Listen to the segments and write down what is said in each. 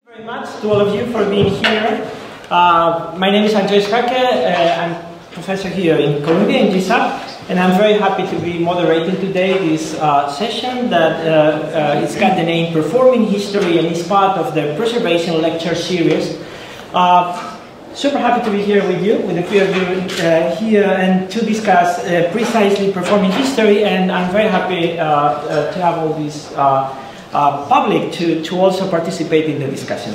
Very much to all of you for being here. My name is Andrés, Jaque. I'm professor here in Columbia in GSAPP, and I'm very happy to be moderating today this session that it's got the name Performing History and is part of the Preservation Lecture Series. Super happy to be here with you, with the three of you here, and to discuss precisely performing history, and I'm very happy to have all these public to also participate in the discussion.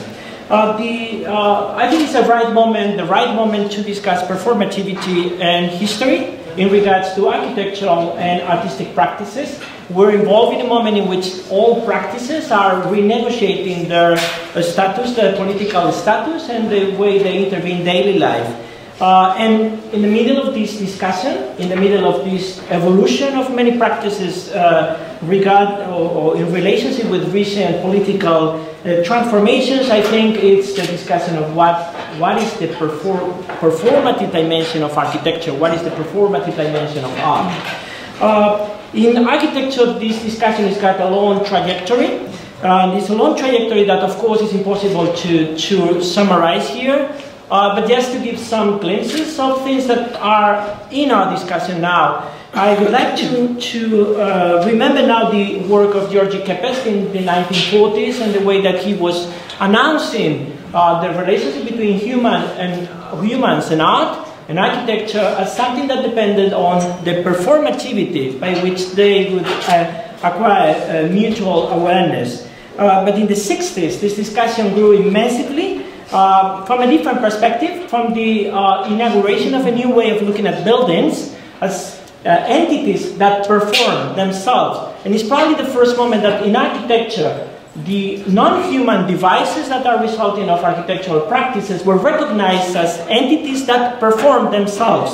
I think it's the right moment to discuss performativity and history in regards to architectural and artistic practices. We're involved in a moment in which all practices are renegotiating their status, their political status, and the way they intervene in daily life. And in the middle of this discussion, in the middle of this evolution of many practices or in relationship with recent political transformations, I think it's the discussion of what is the performative dimension of architecture, what is the performative dimension of art. In architecture, this discussion has got a long trajectory. It's a long trajectory that, of course, is impossible to summarize here. But just to give some glimpses of things that are in our discussion now, I would like to remember now the work of Georgi Kepes in the 1940s and the way that he was announcing the relationship between humans and art and architecture as something that depended on the performativity by which they would acquire mutual awareness. But in the 60s, this discussion grew immensely. From a different perspective, from the inauguration of a new way of looking at buildings as entities that perform themselves. And it's probably the first moment that in architecture, the non-human devices that are resulting of architectural practices were recognized as entities that perform themselves.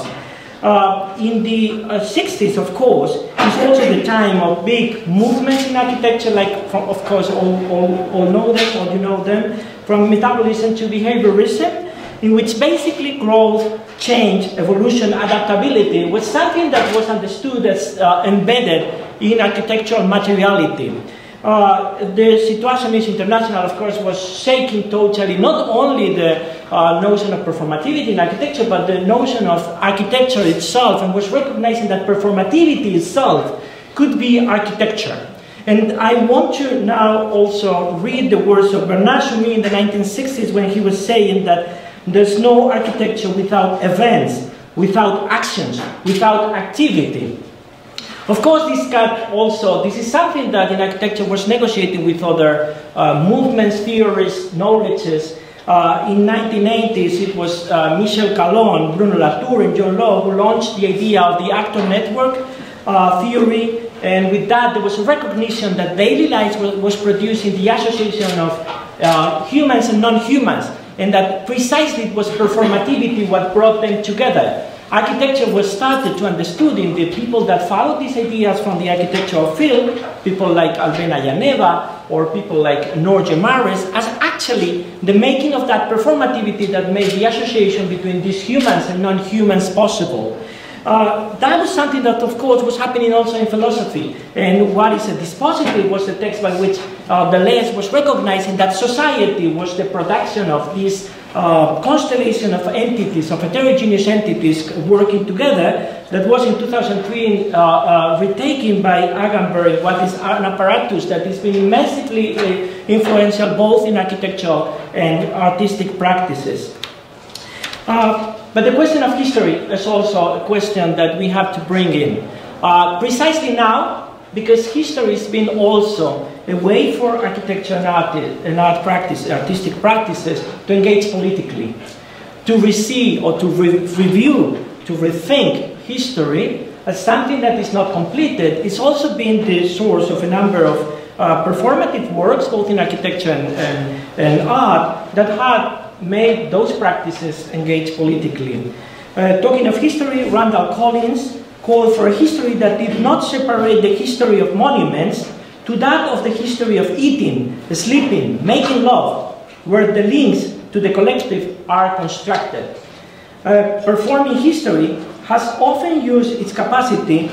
In the 60s, of course, is also the time of big movements in architecture, like, of course, all know them, all you know them, from metabolism to behaviorism, in which basically growth, change, evolution, adaptability was something that was understood as embedded in architectural materiality. The situation is international, of course, was shaking totally, not only the notion of performativity in architecture, but the notion of architecture itself, and was recognizing that performativity itself could be architecture. And I want to now also read the words of Bernard Chumi in the 1960s when he was saying that there's no architecture without events, without actions, without activity. Of course, this is something that in architecture was negotiated with other movements, theories, knowledges. In 1980s, it was Michel Calon, Bruno Latour, and John Law who launched the idea of the actor network theory. And with that, there was a recognition that daily life was producing the association of humans and non-humans, and that precisely it was performativity what brought them together. Architecture was started to understood in the people that followed these ideas from the architectural field, people like Albena Llaneva or people like Norge Mares, as actually the making of that performativity that made the association between these humans and non-humans possible. That was something that, of course, was happening also in philosophy. And what is a dispositive was the text by which Deleuze was recognizing that society was the production of this constellation of entities, of heterogeneous entities working together, that was in 2003 retaken by Agamberg, what is an apparatus that has been immensely influential both in architectural and artistic practices. But the question of history is also a question that we have to bring in. Precisely now, because history has been also a way for architecture and artistic practices to engage politically, to receive or to review, to rethink history as something that is not completed. It's also been the source of a number of performative works, both in architecture and art, that had made those practices engage politically. Talking of history, Randall Collins called for a history that did not separate the history of monuments to that of the history of eating, sleeping, making love, where the links to the collective are constructed. Performing history has often used its capacity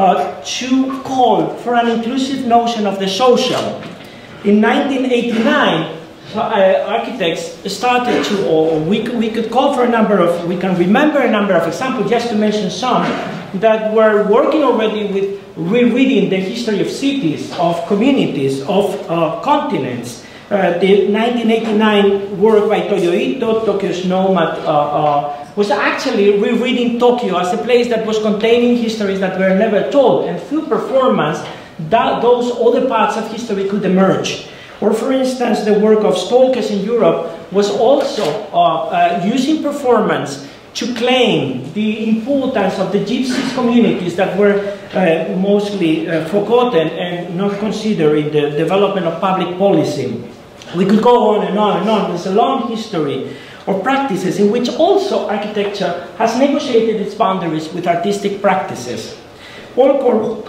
to call for an inclusive notion of the social. In 1989, architects started to, or we could call for a number of, we can remember a number of examples, just to mention some, that were working already with rereading the history of cities, of communities, of continents. The 1989 work by Toyo Ito, Tokyo's Nomad, was actually rereading Tokyo as a place that was containing histories that were never told, and through performance, those other parts of history could emerge. Or for instance, the work of Stolkes in Europe was also using performance to claim the importance of the gypsies communities that were mostly forgotten and not considered in the development of public policy. We could go on and on and on. There's a long history of practices in which also architecture has negotiated its boundaries with artistic practices. Paul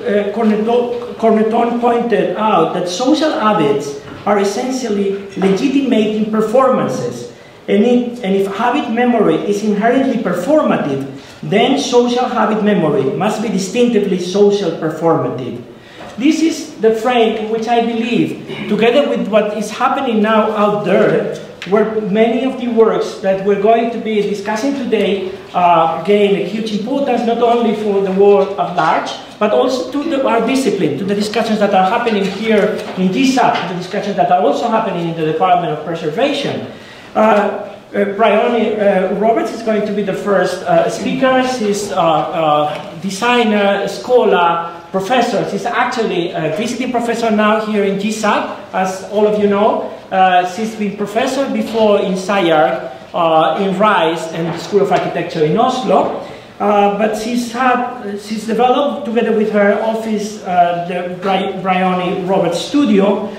Corneton pointed out that social habits are essentially legitimating performances, and if habit memory is inherently performative, then social habit memory must be distinctively social performative. This is the frame in which I believe, together with what is happening now out there, where many of the works that we're going to be discussing today gain a huge importance, not only for the world at large, but also to our discipline, to the discussions that are happening here in GSAPP, to the discussions that are also happening in the Department of Preservation. Bryony Roberts is going to be the first speaker. She's a designer, scholar, professor. She's actually a visiting professor now here in GSAPP, as all of you know. She's been professor before in SIARC, in RISE, and the School of Architecture in Oslo. But she's developed, together with her office, the Bryony Roberts Studio,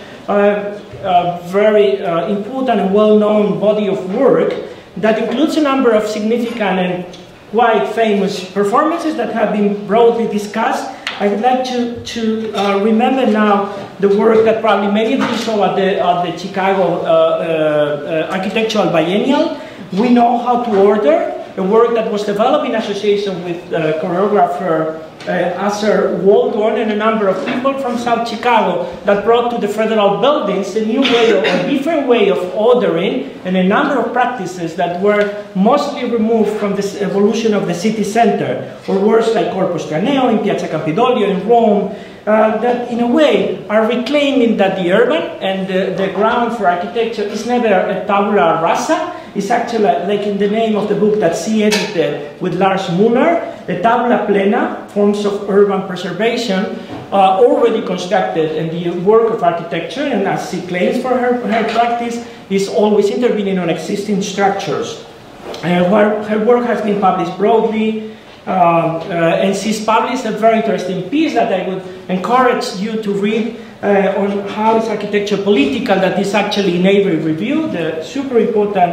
a very important and well-known body of work that includes a number of significant and quite famous performances that have been broadly discussed. I would like to remember now the work that probably many of you saw at the Chicago Architectural Biennial. We Know How to Order, a work that was developed in association with choreographer Asser Waldron and a number of people from South Chicago that brought to the federal buildings a new way, or a different way of ordering, and a number of practices that were mostly removed from the evolution of the city center, or works like Corpus Caneo in Piazza Campidoglio in Rome, that in a way are reclaiming that the urban and the ground for architecture is never a tabula rasa. It's actually, like in the name of the book that she edited with Lars Muller, the tabula plena, forms of urban preservation, already constructed, and the work of architecture, and as she claims for her practice, is always intervening on existing structures. Her work has been published broadly, and she's published a very interesting piece that I would encourage you to read on how is architecture political, that is actually in Avery Review, the super important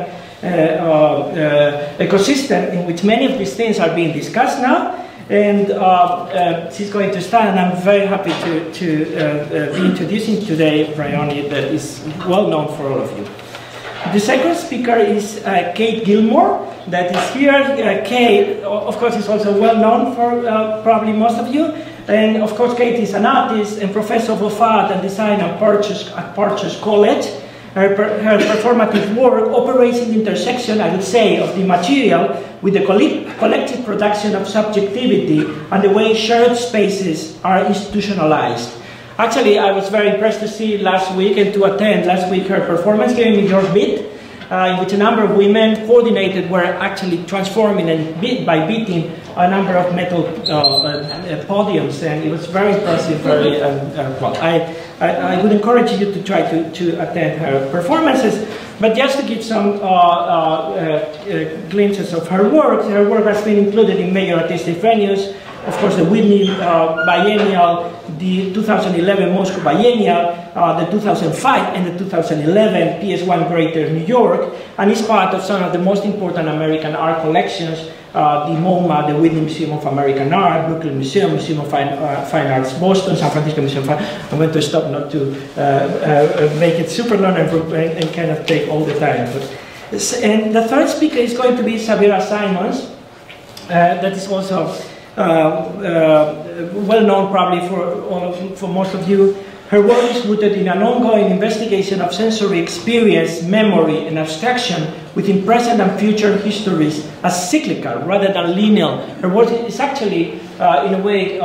ecosystem in which many of these things are being discussed now. And she's going to start, and I'm very happy to be introducing today Bryony, that is well known for all of you. The second speaker is Kate Gilmore, that is here. Kate, of course, is also well known for probably most of you. And of course, Kate is an artist and professor of art and design at Purchase College. Her performative work operates in the intersection, I would say, of the material with the collective production of subjectivity and the way shared spaces are institutionalized. Actually, I was very impressed to see last week and to attend last week her performance here in New York Beat, in which a number of women coordinated were actually transforming and bit by beating a number of metal podiums, and it was very impressive. Very well. I would encourage you to try to attend her performances, but just to give some glimpses of her work has been included in major artistic venues. Of course, the Whitney Biennial, the 2011 Moscow Biennial, the 2005 and the 2011 PS1 Greater New York, and is part of some of the most important American art collections, the MoMA, the Whitney Museum of American Art, Brooklyn Museum, Museum of Fine Arts, Boston, San Francisco Museum of Fine Arts. I'm going to stop not to make it super long and kind of take all the time. And the third speaker is going to be Xaviera Simmons, that is also well known probably for most of you. Her work is rooted in an ongoing investigation of sensory experience, memory, and abstraction within present and future histories as cyclical rather than linear. Her work is actually, in a way,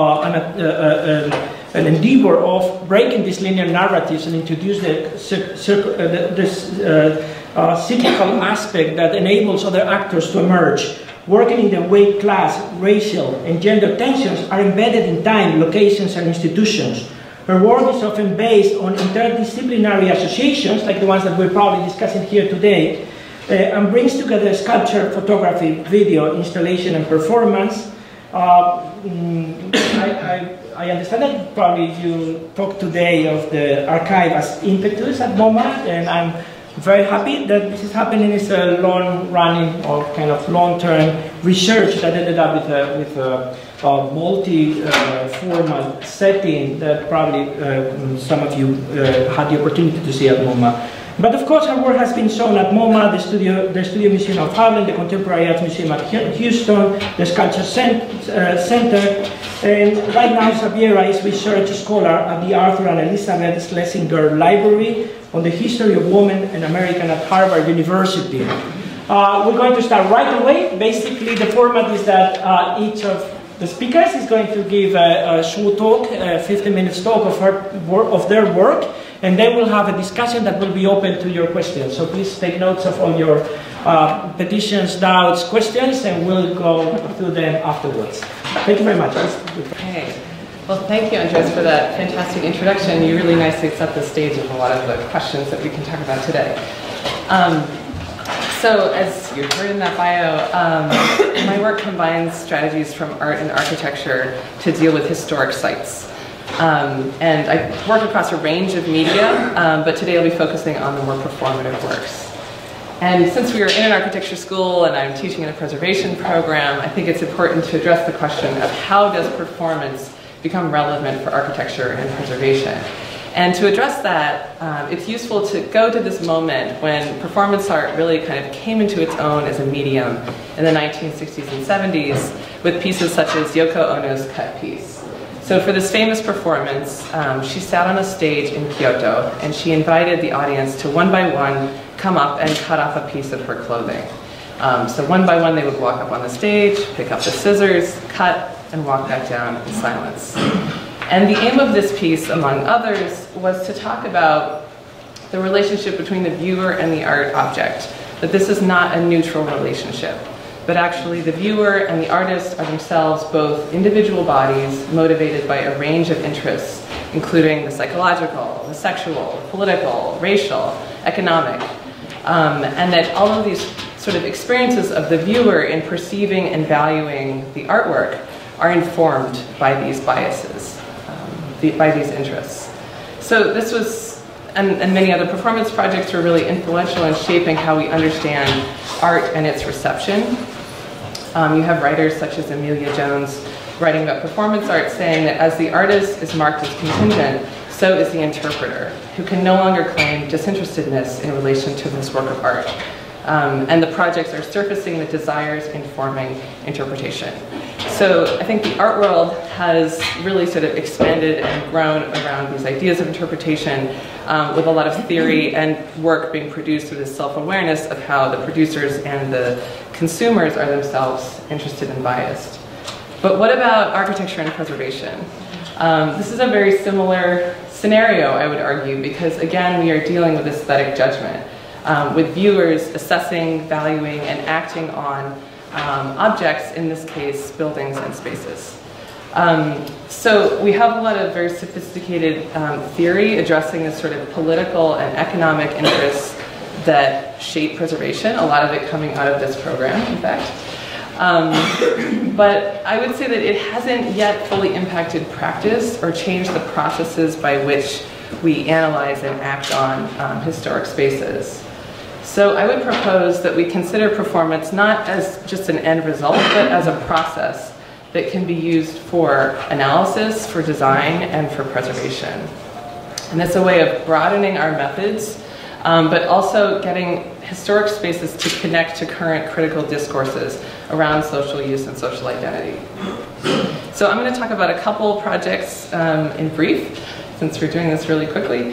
an endeavor of breaking these linear narratives and introduce cyclical aspect that enables other actors to emerge. Working in the way class, racial, and gender tensions are embedded in time, locations, and institutions. Her work is often based on interdisciplinary associations, like the ones that we're probably discussing here today, and brings together sculpture, photography, video, installation, and performance. I understand that probably you talked today of the archive as impetus at MoMA, and I'm very happy that this is happening. It's a long-running or kind of long-term research that ended up with a multi-format setting that probably some of you had the opportunity to see at MoMA. But of course, her work has been shown at MoMA, the Studio Museum of Harlem, the Contemporary Art Museum at Houston, the Sculpture Center, and right now Xaviera is research scholar at the Arthur and Elizabeth Schlesinger Library on the history of women and American at Harvard University. We're going to start right away. Basically, the format is that each of the speakers is going to give a short talk, a 15-minute talk of their work, and then we'll have a discussion that will be open to your questions. So please take notes of all your petitions, doubts, questions, and we'll go through them afterwards. Thank you very much. Okay. Well, thank you, Andrés, for that fantastic introduction. You really nicely set the stage of a lot of the questions that we can talk about today. So, as you heard in that bio, my work combines strategies from art and architecture to deal with historic sites. And I work across a range of media, but today I'll be focusing on the more performative works. And since we are in an architecture school and I'm teaching in a preservation program, I think it's important to address the question of how does performance become relevant for architecture and preservation. And to address that, it's useful to go to this moment when performance art really kind of came into its own as a medium in the 1960s and 70s with pieces such as Yoko Ono's Cut piece. So for this famous performance, she sat on a stage in Kyoto and she invited the audience to one by one come up and cut off a piece of her clothing. So one by one they would walk up on the stage, pick up the scissors, cut, and walk back down in silence. And the aim of this piece, among others, was to talk about the relationship between the viewer and the art object, that this is not a neutral relationship, but actually the viewer and the artist are themselves both individual bodies motivated by a range of interests, including the psychological, the sexual, political, racial, economic, and that all of these sort of experiences of the viewer in perceiving and valuing the artwork are informed by these biases, by these interests. So this was, and many other performance projects were really influential in shaping how we understand art and its reception. You have writers such as Emilia Jones writing about performance art saying that as the artist is marked as contingent, so is the interpreter, who can no longer claim disinterestedness in relation to this work of art. And the projects are surfacing the desires informing interpretation. So I think the art world has really sort of expanded and grown around these ideas of interpretation with a lot of theory and work being produced with this self-awareness of how the producers and the consumers are themselves interested and biased. But what about architecture and preservation? This is a very similar scenario, I would argue, because again, we are dealing with aesthetic judgment, with viewers assessing, valuing, and acting on objects, in this case, buildings and spaces. So we have a lot of very sophisticated theory addressing this sort of political and economic interests that shape preservation, a lot of it coming out of this program, in fact. But I would say that it hasn't yet fully impacted practice or changed the processes by which we analyze and act on historic spaces. So I would propose that we consider performance not as just an end result, but as a process that can be used for analysis, for design, and for preservation. And it's a way of broadening our methods, but also getting historic spaces to connect to current critical discourses around social use and social identity. So I'm going to talk about a couple projects in brief, since we're doing this really quickly,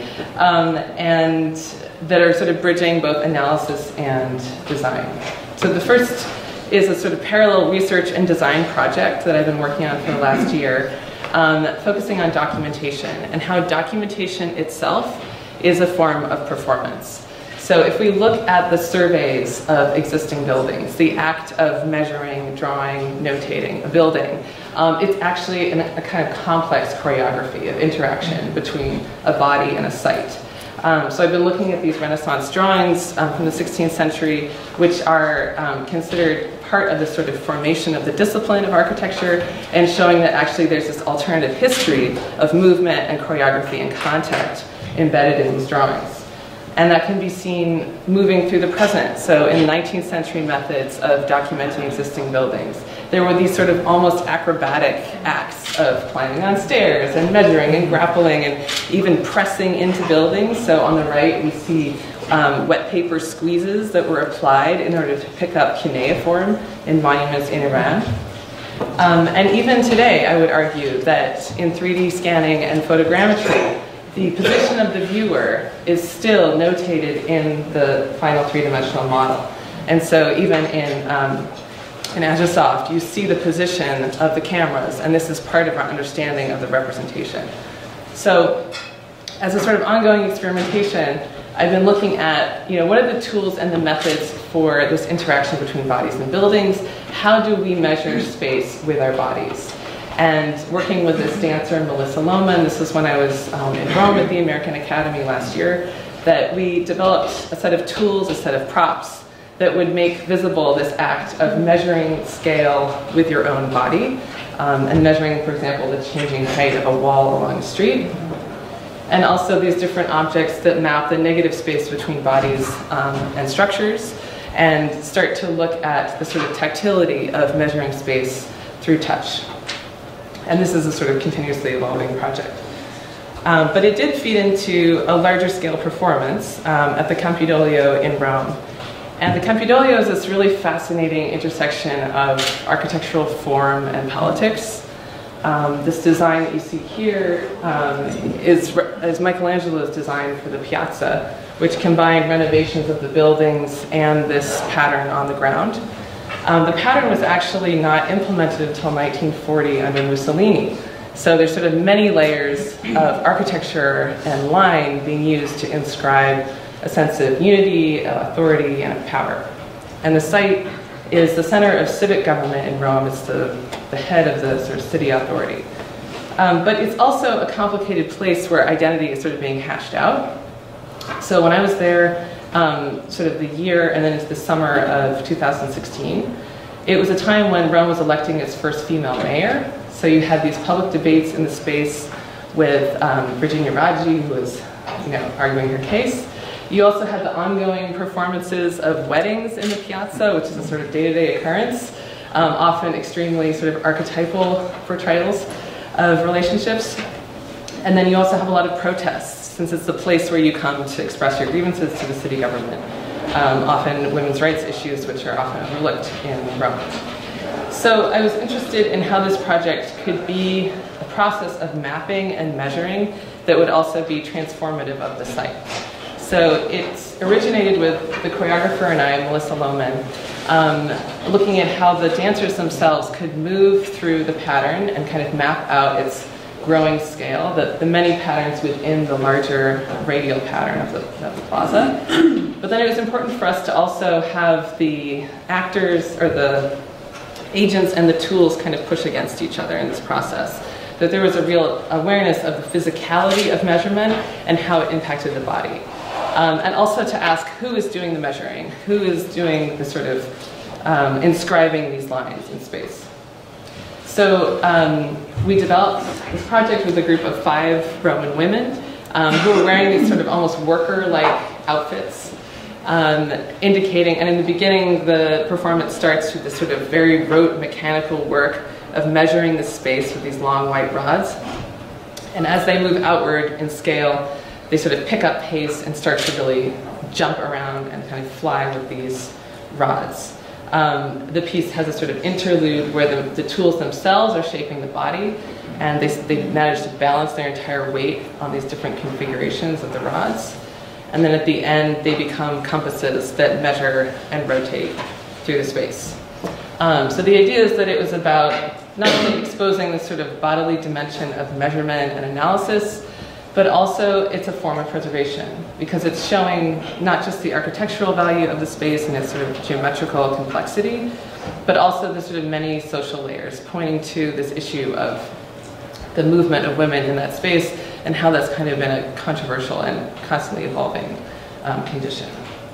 and that are sort of bridging both analysis and design. So the first is a sort of parallel research and design project that I've been working on for the last year, focusing on documentation and how documentation itself is a form of performance. So if we look at the surveys of existing buildings, the act of measuring, drawing, notating a building, it's actually a kind of complex choreography of interaction between a body and a site. So I've been looking at these Renaissance drawings from the 16th century, which are considered part of the sort of formation of the discipline of architecture, and showing that actually there's this alternative history of movement and choreography and contact embedded in these drawings. And that can be seen moving through the present. So in 19th century methods of documenting existing buildings, there were these sort of almost acrobatic acts of climbing on stairs and measuring and grappling and even pressing into buildings. So on the right, we see wet paper squeezes that were applied in order to pick up cuneiform in monuments in Iran. And even today, I would argue that in 3D scanning and photogrammetry, the position of the viewer is still notated in the final three-dimensional model. And so even in GSAPP, you see the position of the cameras, and this is part of our understanding of the representation. So as a sort of ongoing experimentation, I've been looking at, what are the tools and the methods for this interaction between bodies and buildings? How do we measure space with our bodies? And working with this dancer, Melissa Lohman, this was when I was in Rome at the American Academy last year, that we developed a set of tools, a set of props that would make visible this act of measuring scale with your own body, and measuring, for example, the changing height of a wall along the street. And also these different objects that map the negative space between bodies and structures, and start to look at the sort of tactility of measuring space through touch. And this is a sort of continuously evolving project. But it did feed into a larger scale performance at the Campidoglio in Rome. And the Campidoglio is this really fascinating intersection of architectural form and politics. This design that you see here is Michelangelo's design for the piazza, which combined renovations of the buildings and this pattern on the ground. The pattern was actually not implemented until 1940 under Mussolini. So there's sort of many layers of architecture and line being used to inscribe a sense of unity, of authority, and of power. And the site is the center of civic government in Rome. It's the head of the sort of city authority. But it's also a complicated place where identity is sort of being hashed out. So when I was there, sort of the year and then into the summer of 2016, it was a time when Rome was electing its first female mayor. So you had these public debates in the space with Virginia Raggi, who was arguing her case. You also had the ongoing performances of weddings in the piazza, which is a sort of day-to-day occurrence, often extremely sort of archetypal portrayals of relationships. And then you also have a lot of protests, since it's the place where you come to express your grievances to the city government. Often women's rights issues, which are often overlooked in Rome. So I was interested in how this project could be a process of mapping and measuring that would also be transformative of the site. So it's originated with the choreographer and I, Melissa Lohman, looking at how the dancers themselves could move through the pattern and kind of map out its growing scale, the many patterns within the larger radial pattern of the plaza. But then it was important for us to also have the actors, or the agents and the tools, kind of push against each other in this process. That there was a real awareness of the physicality of measurement and how it impacted the body. And also to ask who is doing the measuring, who is doing the sort of inscribing these lines in space. So we developed this project with a group of 5 Roman women who were wearing these sort of almost worker-like outfits, indicating, and in the beginning the performance starts with this sort of very rote mechanical work of measuring the space with these long white rods. And as they move outward in scale, they sort of pick up pace and start to really jump around and kind of fly with these rods. The piece has a sort of interlude where the tools themselves are shaping the body, and they manage to balance their entire weight on these different configurations of the rods. And then at the end, they become compasses that measure and rotate through the space. So the idea is that it was about not only exposing this sort of bodily dimension of measurement and analysis, but also it's a form of preservation, because it's showing not just the architectural value of the space and its sort of geometrical complexity, but also the sort of many social layers, pointing to this issue of the movement of women in that space and how that's kind of been a controversial and constantly evolving condition.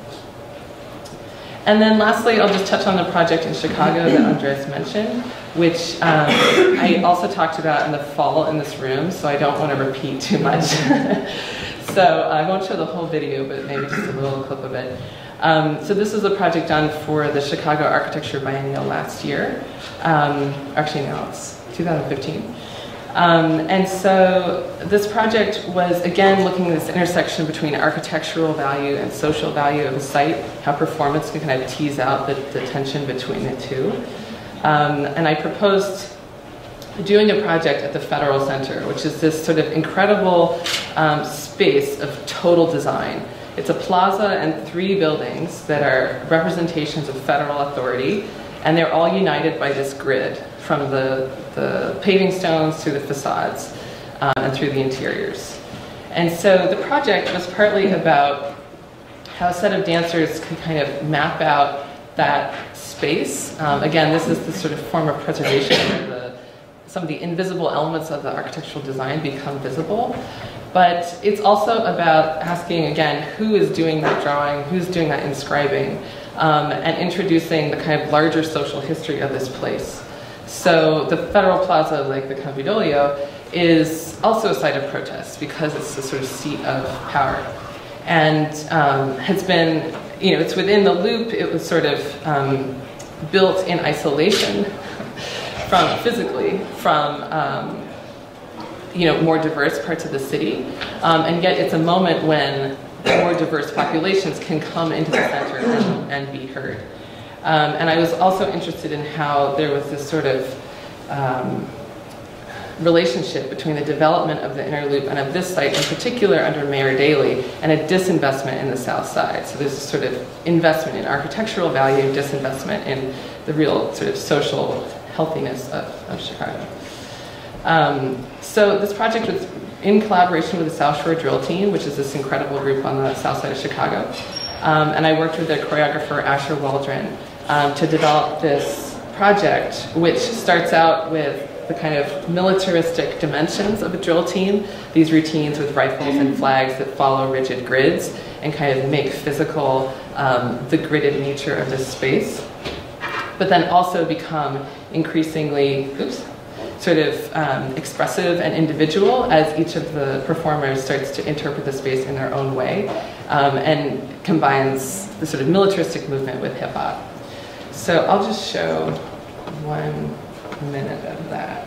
And then lastly, I'll just touch on the project in Chicago that Andrés mentioned, which I also talked about in the fall in this room, so I don't want to repeat too much. So I won't show the whole video, but maybe just a little clip of it. So this was a project done for the Chicago Architecture Biennial last year. Actually, no, it's 2015. And so this project was, again, looking at this intersection between architectural value and social value of a site, how performance can kind of tease out the tension between the two. And I proposed doing a project at the Federal Center, which is this sort of incredible space of total design. It's a plaza and 3 buildings that are representations of federal authority, and they're all united by this grid, from the paving stones to the facades and through the interiors. And so the project was partly about how a set of dancers can kind of map out that space. Again, this is the sort of form of preservation where some of the invisible elements of the architectural design become visible. But it's also about asking, again, who is doing that drawing, who's doing that inscribing, and introducing the kind of larger social history of this place. So the Federal Plaza, like the Campidoglio, is also a site of protest because it's the sort of seat of power. And has been, you know, it's within the loop. It was sort of built in isolation physically from you know, more diverse parts of the city. And yet it's a moment when more diverse populations can come into the center and be heard. And I was also interested in how there was this sort of relationship between the development of the inner loop and of this site in particular under Mayor Daley and a disinvestment in the south side. So there's a sort of investment in architectural value, disinvestment in the real sort of social healthiness of Chicago. So this project was in collaboration with the South Shore Drill Team, which is this incredible group on the south side of Chicago. And I worked with their choreographer, Asher Waldron, to develop this project, which starts out with the kind of militaristic dimensions of a drill team, these routines with rifles and flags that follow rigid grids and kind of make physical the gridded nature of this space, but then also become increasingly, sort of expressive and individual as each of the performers starts to interpret the space in their own way and combines the sort of militaristic movement with hip hop. So I'll just show 1 minute of that.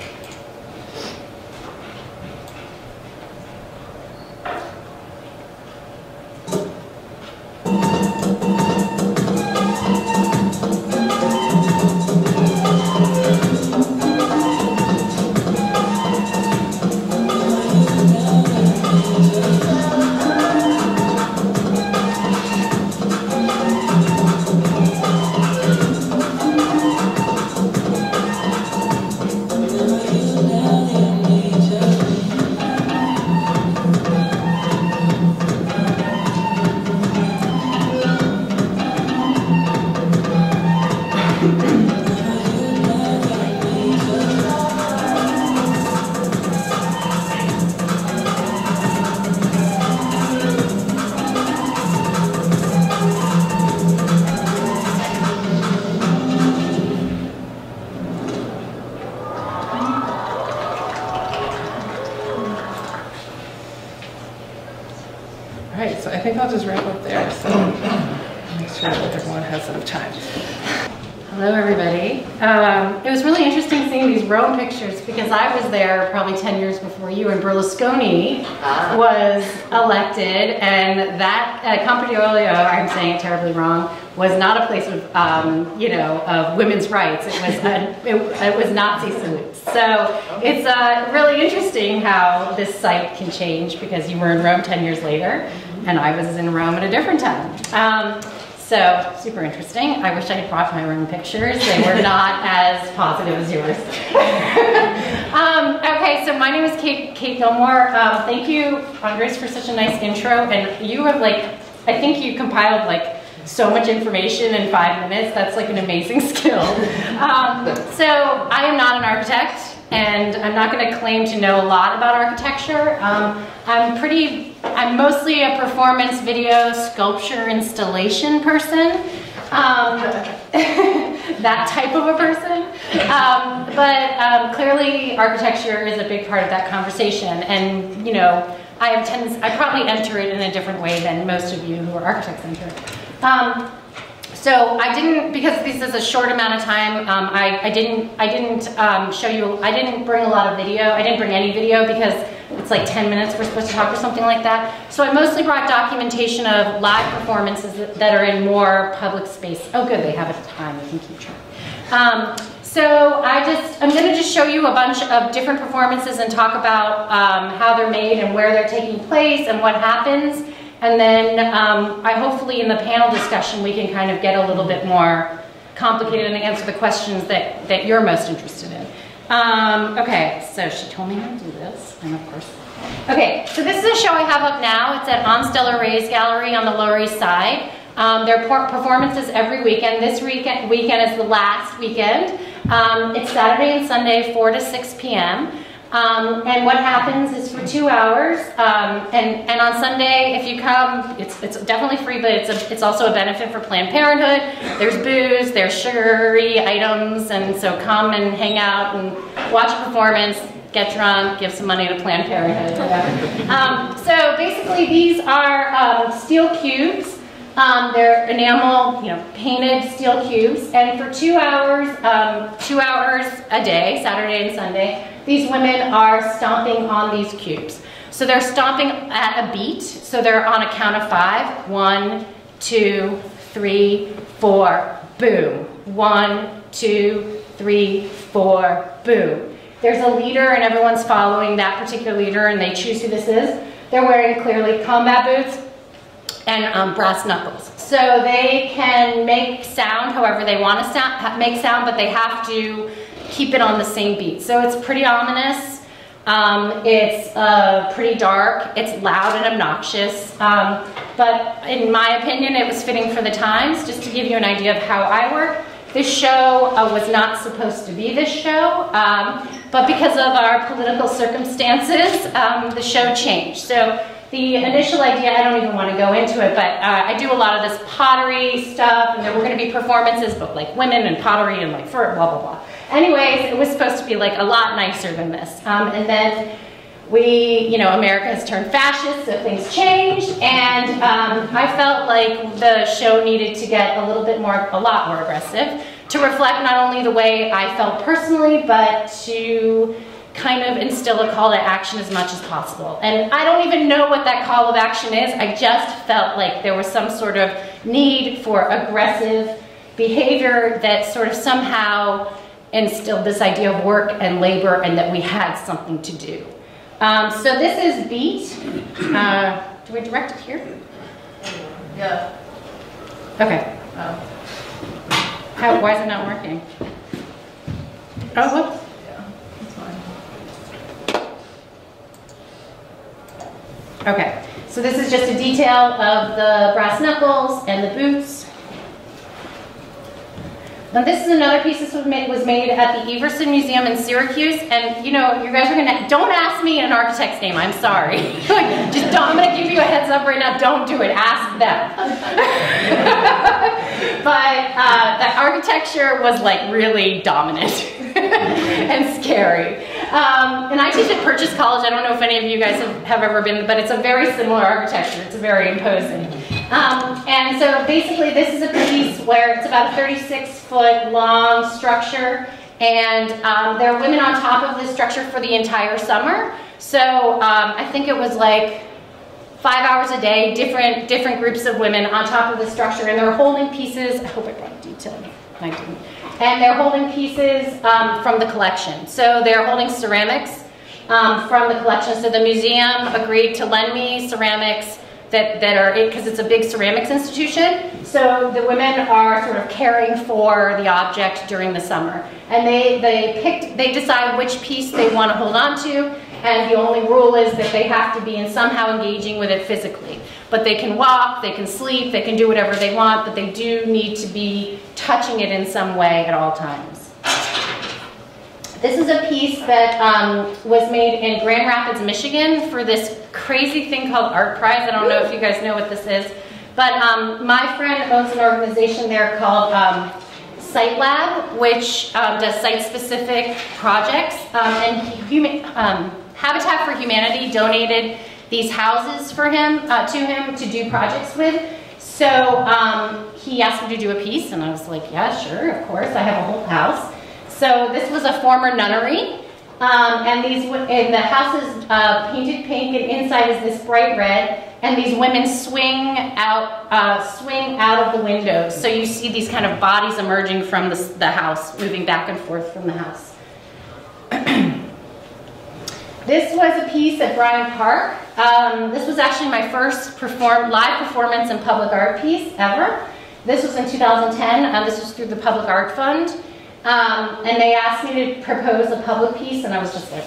Alright, so I think I'll just wrap up there, so make sure that everyone has some time. Hello, everybody. It was really interesting seeing these Rome pictures because I was there probably 10 years before you, and Berlusconi was elected, and that Campidoglio, I'm saying it terribly wrong, was not a place of, you know, of women's rights. It was Nazi salutes. So it's really interesting how this site can change because you were in Rome 10 years later, and I was in Rome at a different time. So, super interesting. I wish I had brought my own pictures. They were not as positive as yours. Okay, so my name is Kate Gilmore. Thank you, Andrés, for such a nice intro. And you have I think you compiled so much information in 5 minutes. That's an amazing skill. So I am not an architect, and I'm not going to claim to know a lot about architecture. I'm mostly a performance video sculpture installation person. That type of a person. But clearly architecture is a big part of that conversation. And, you know, I probably enter it in a different way than most of you who are architects enter it. So I didn't, because this is a short amount of time, I didn't show you, I didn't bring a lot of video. I didn't bring any video because it's 10 minutes we're supposed to talk or something like that. So I mostly brought documentation of live performances that are in more public space. Oh good, they have it at time, we can keep track. So I'm gonna just show you a bunch of different performances and talk about how they're made and where they're taking place and what happens. And then hopefully in the panel discussion we can kind of get a little bit more complicated and answer the questions that you're most interested in. Okay, so she told me how to do this, and of course. Okay, so this is a show I have up now. It's at On Stella Ray's Gallery on the Lower East Side. There are performances every weekend. This weekend is the last weekend. It's Saturday and Sunday, 4 to 6 p.m. And what happens is for 2 hours, and on Sunday, if you come, it's definitely free, but it's also a benefit for Planned Parenthood. There's booze, there's sugary items, and so come and hang out and watch a performance, get drunk, give some money to Planned Parenthood. So basically, these are steel cubes. They're enamel, painted steel cubes, and for 2 hours, 2 hours a day, Saturday and Sunday, these women are stomping on these cubes. So they're stomping at a beat, so they're on a count of 5. 1, 2, 3, 4, boom. 1, 2, 3, 4, boom. There's a leader and everyone's following that particular leader and they choose who this is. They're wearing clearly combat boots and brass knuckles. So they can make sound however they want to make sound, but they have to keep it on the same beat. So it's pretty ominous, it's pretty dark, it's loud and obnoxious, but in my opinion it was fitting for the times. Just to give you an idea of how I work, this show was not supposed to be this show, but because of our political circumstances, the show changed. So the initial idea, I don't even want to go into it, but I do a lot of this pottery stuff, and there were going to be performances, but women and pottery and fur, blah, blah, blah. Anyways, it was supposed to be a lot nicer than this. And then America has turned fascist, so things changed, and I felt like the show needed to get a lot more aggressive to reflect not only the way I felt personally, but to kind of instill a call to action as much as possible. And I don't even know what that call of action is. I just felt like there was some sort of need for aggressive behavior that sort of somehow instilled this idea of work and labor and that we had something to do. So this is Beat. Do I direct it here? Yeah. Okay. Why is it not working? Oh, whoops. Okay, so this is just a detail of the brass knuckles and the boots. Now this is another piece that was made at the Everson Museum in Syracuse, and you guys are gonna, don't ask me an architect's name, I'm sorry. Just don't, I'm gonna give you a heads up right now, don't do it, ask them. But the architecture was really dominant and scary. And I teach at Purchase College. I don't know if any of you guys have ever been, but it's a very similar architecture. It's very imposing. And so basically this is a piece where it's about a 36-foot long structure, and there are women on top of this structure for the entire summer. So I think it was like 5 hours a day, different groups of women on top of the structure, and they're holding pieces. I hope I brought detail. I didn't. And they're holding pieces from the collection. So they're holding ceramics from the collection. So the museum agreed to lend me ceramics that are, because it's a big ceramics institution. So the women are sort of caring for the object during the summer. And they decide which piece they want to hold on to. And the only rule is that they have to be in somehow engaging with it physically. But they can walk, they can sleep, they can do whatever they want, but they do need to be touching it in some way at all times. This is a piece that was made in Grand Rapids, Michigan for this crazy thing called Art Prize. I don't know if you guys know what this is, but my friend owns an organization there called Site Lab, which does site-specific projects, and Habitat for Humanity donated these houses for him, to do projects with. So he asked me to do a piece, and I was like, yeah, sure, of course, I have a whole house. So this was a former nunnery, and the house is painted pink, and inside is this bright red, and these women swing out of the windows. So you see these kind of bodies emerging from the house, moving back and forth from the house. This was a piece at Bryant Park. This was actually my first live performance in public art piece ever. This was in 2010. This was through the Public Art Fund. And they asked me to propose a public piece, and I was just like,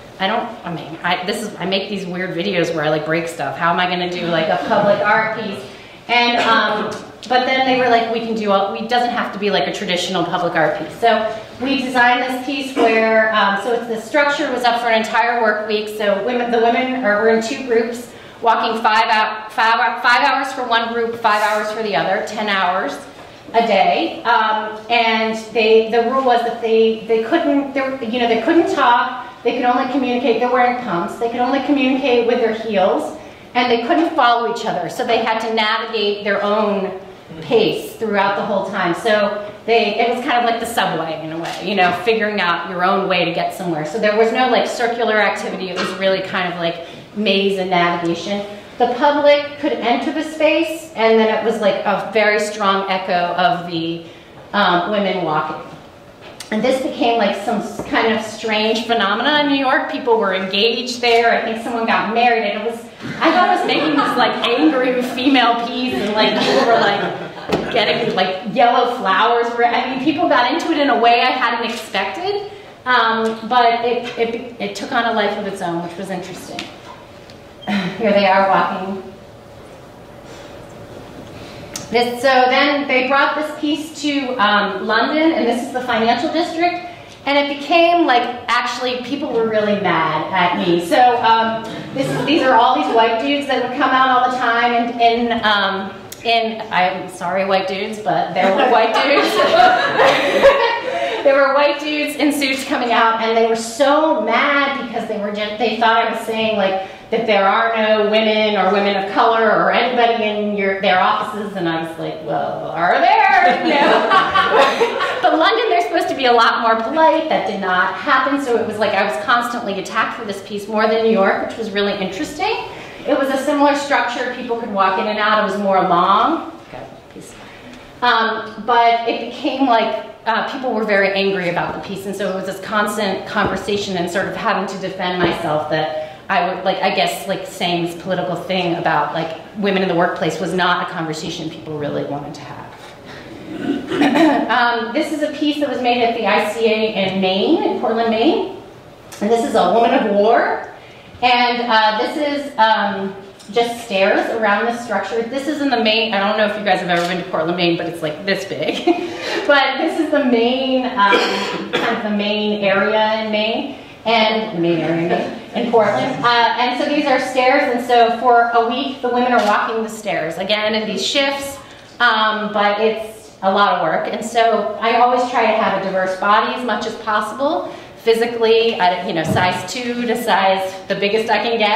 I make these weird videos where I like break stuff. How am I going to do like a public art piece? And but then they were like, it doesn't have to be like a traditional public art piece. So we designed this piece where, the structure was up for an entire work week. So the women were in two groups, walking 5 hours for one group, 5 hours for the other, 10 hours a day. And the rule was that they couldn't talk, they could only communicate, they're wearing pumps, they could only communicate with their heels, and they couldn't follow each other. So they had to navigate their own pace throughout the whole time. So it was kind of like the subway in a way, figuring out your own way to get somewhere. So there was no like circular activity. It was really kind of like maze and navigation. The public could enter the space, and then it was like a very strong echo of the women walking. And this became like some kind of strange phenomena in New York. People were engaged there. I think someone got married, and I thought I was making this like angry female piece, and like people were like getting like yellow flowers. People got into it in a way I hadn't expected, but it took on a life of its own, which was interesting. Here they are walking. So then they brought this piece to London, and this is the financial district, and it became like, actually, people were really mad at me. So these are all these white dudes that would come out all the time, and I'm sorry, white dudes, but there were white dudes. There were white dudes in suits coming out, and they were so mad because they thought I was saying like that there are no women or women of color or anybody in their offices, and I was like, well, are there? But London, they're supposed to be a lot more polite. That did not happen, so it was like I was constantly attacked for this piece more than New York, which was really interesting. It was a similar structure. People could walk in and out. It was more long. Okay, piece. But it became like people were very angry about the piece, and so it was this constant conversation and sort of having to defend myself that I would, like, I guess, like, saying this political thing about, like, women in the workplace was not a conversation people really wanted to have. This is a piece that was made at the ICA in Maine, in Portland, Maine. And this is a woman of war. And this is just stairs around this structure. This is in the main, I don't know if you guys have ever been to Portland, Maine, but it's like this big. But this is the main, kind of the main area in Maine. And the main area in Portland. And so these are stairs, and so for a week the women are walking the stairs, again in these shifts, but it's a lot of work. And so I always try to have a diverse body as much as possible, physically, size 2 to size the biggest I can get.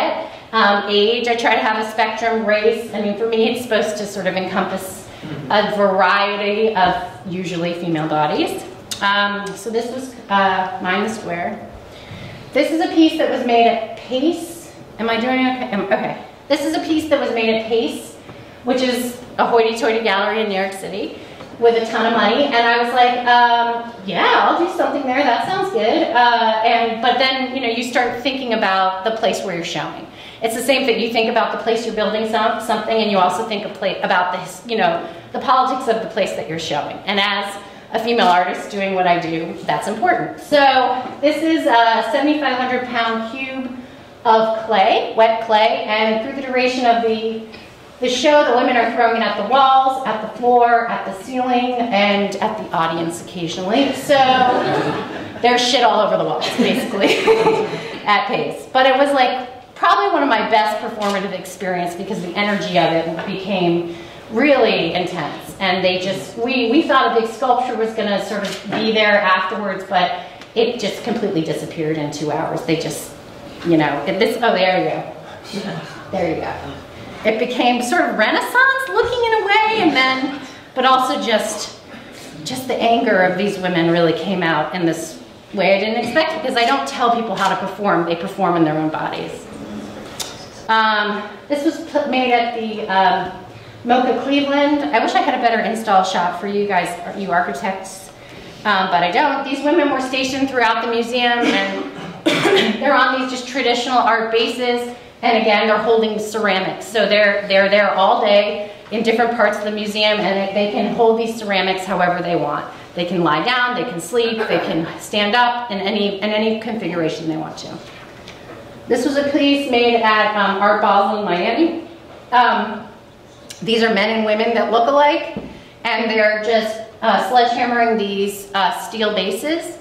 Age, I try to have a spectrum. Race, I mean, for me, it's supposed to sort of encompass a variety of usually female bodies. So this was Mind the Square. This is a piece that was made at Pace. Am I doing okay? Okay. This is a piece that was made at Pace, which is a hoity-toity gallery in New York City with a ton of money. And I was like, yeah, I'll do something there. That sounds good. But then, you know, you start thinking about the place where you're showing. It's the same thing. You think about the place you're building something, and you also think about this, you know, the politics of the place that you're showing. And as a female artist doing what I do, that's important. So this is a 7,500 pound cube of clay, wet clay, and through the duration of the show, the women are throwing it at the walls, at the floor, at the ceiling, and at the audience occasionally. So there's shit all over the walls, basically, at Pace. But it was like probably one of my best performative experience because the energy of it became really intense. And they just, we thought a big sculpture was gonna sort of be there afterwards, but it just completely disappeared in 2 hours. They just, you know, oh, there you go. There you go. It became sort of Renaissance looking in a way, and then, but also just the anger of these women really came out in this way I didn't expect, because I don't tell people how to perform, they perform in their own bodies. This was made at the Mocha Cleveland. I wish I had a better install shot for you guys, you architects, but I don't. These women were stationed throughout the museum, and they're on these just traditional art bases, and again, they're holding ceramics. So they're there all day in different parts of the museum, and they can hold these ceramics however they want. They can lie down, they can sleep, they can stand up in any configuration they want to. This was a piece made at Art Basel in Miami. These are men and women that look alike, and they're just sledgehammering these steel bases.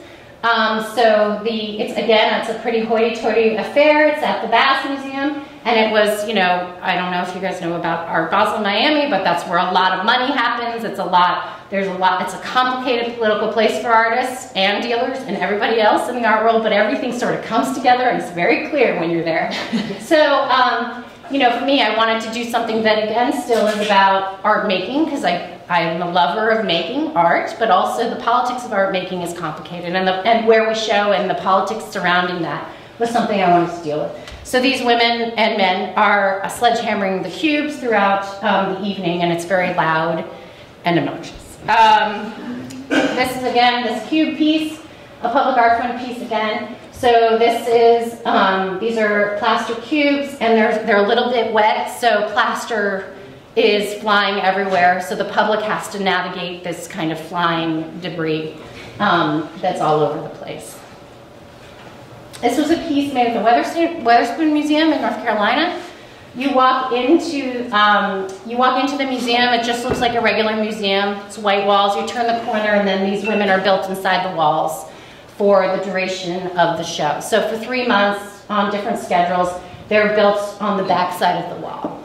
It's a pretty hoity-toity affair. It's at the Bass Museum, and it was, you know, I don't know if you guys know about Art Basel in Miami, but that's where a lot of money happens. It's a complicated political place for artists and dealers and everybody else in the art world, but everything sort of comes together, and it's very clear when you're there. So, you know, for me, I wanted to do something that, again, still is about art making, because I am a lover of making art, but also the politics of art making is complicated, and where we show and the politics surrounding that was something I wanted to deal with. So these women and men are sledgehammering the cubes throughout the evening, and it's very loud and obnoxious. This is, again, this cube piece, a public art fund piece again. So this is, these are plaster cubes, and they're a little bit wet, so plaster is flying everywhere, so the public has to navigate this kind of flying debris that's all over the place. This was a piece made at the Weatherspoon Museum in North Carolina. You walk into the museum, it just looks like a regular museum. It's white walls, you turn the corner, and then these women are built inside the walls for the duration of the show. So for 3 months on different schedules, they're built on the back side of the wall.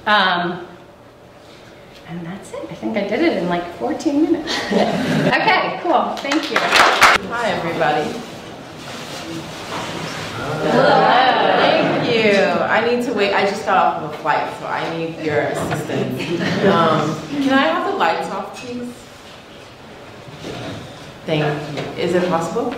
And that's it. I think I did it in like 14 minutes. Okay, cool. Thank you. Hi, everybody. Hello. Thank you. I need to wait. I just got off of a flight, so I need your assistance. Can I have the lights off, please? Thank you. Is it possible?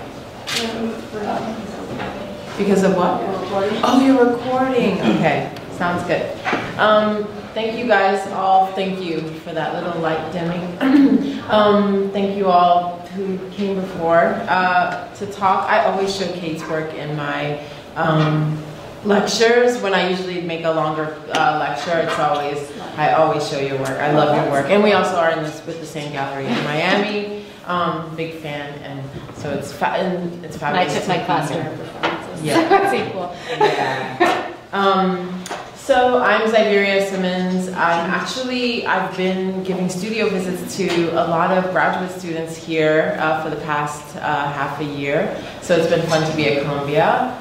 Because of what? Oh, you're recording. Okay, sounds good. Thank you guys all. Thank you for that little light dimming. Thank you all who came before to talk. I always show Kate's work in my lectures. When I usually make a longer lecture, I always show your work. I love your work. And we also are in this with the same gallery in Miami. Big fan, and so it's fabulous. And I took my class during performances. Yeah, that's equal. Yeah. So I'm Xaviera Simmons. I've been giving studio visits to a lot of graduate students here for the past half a year. So it's been fun to be at Columbia.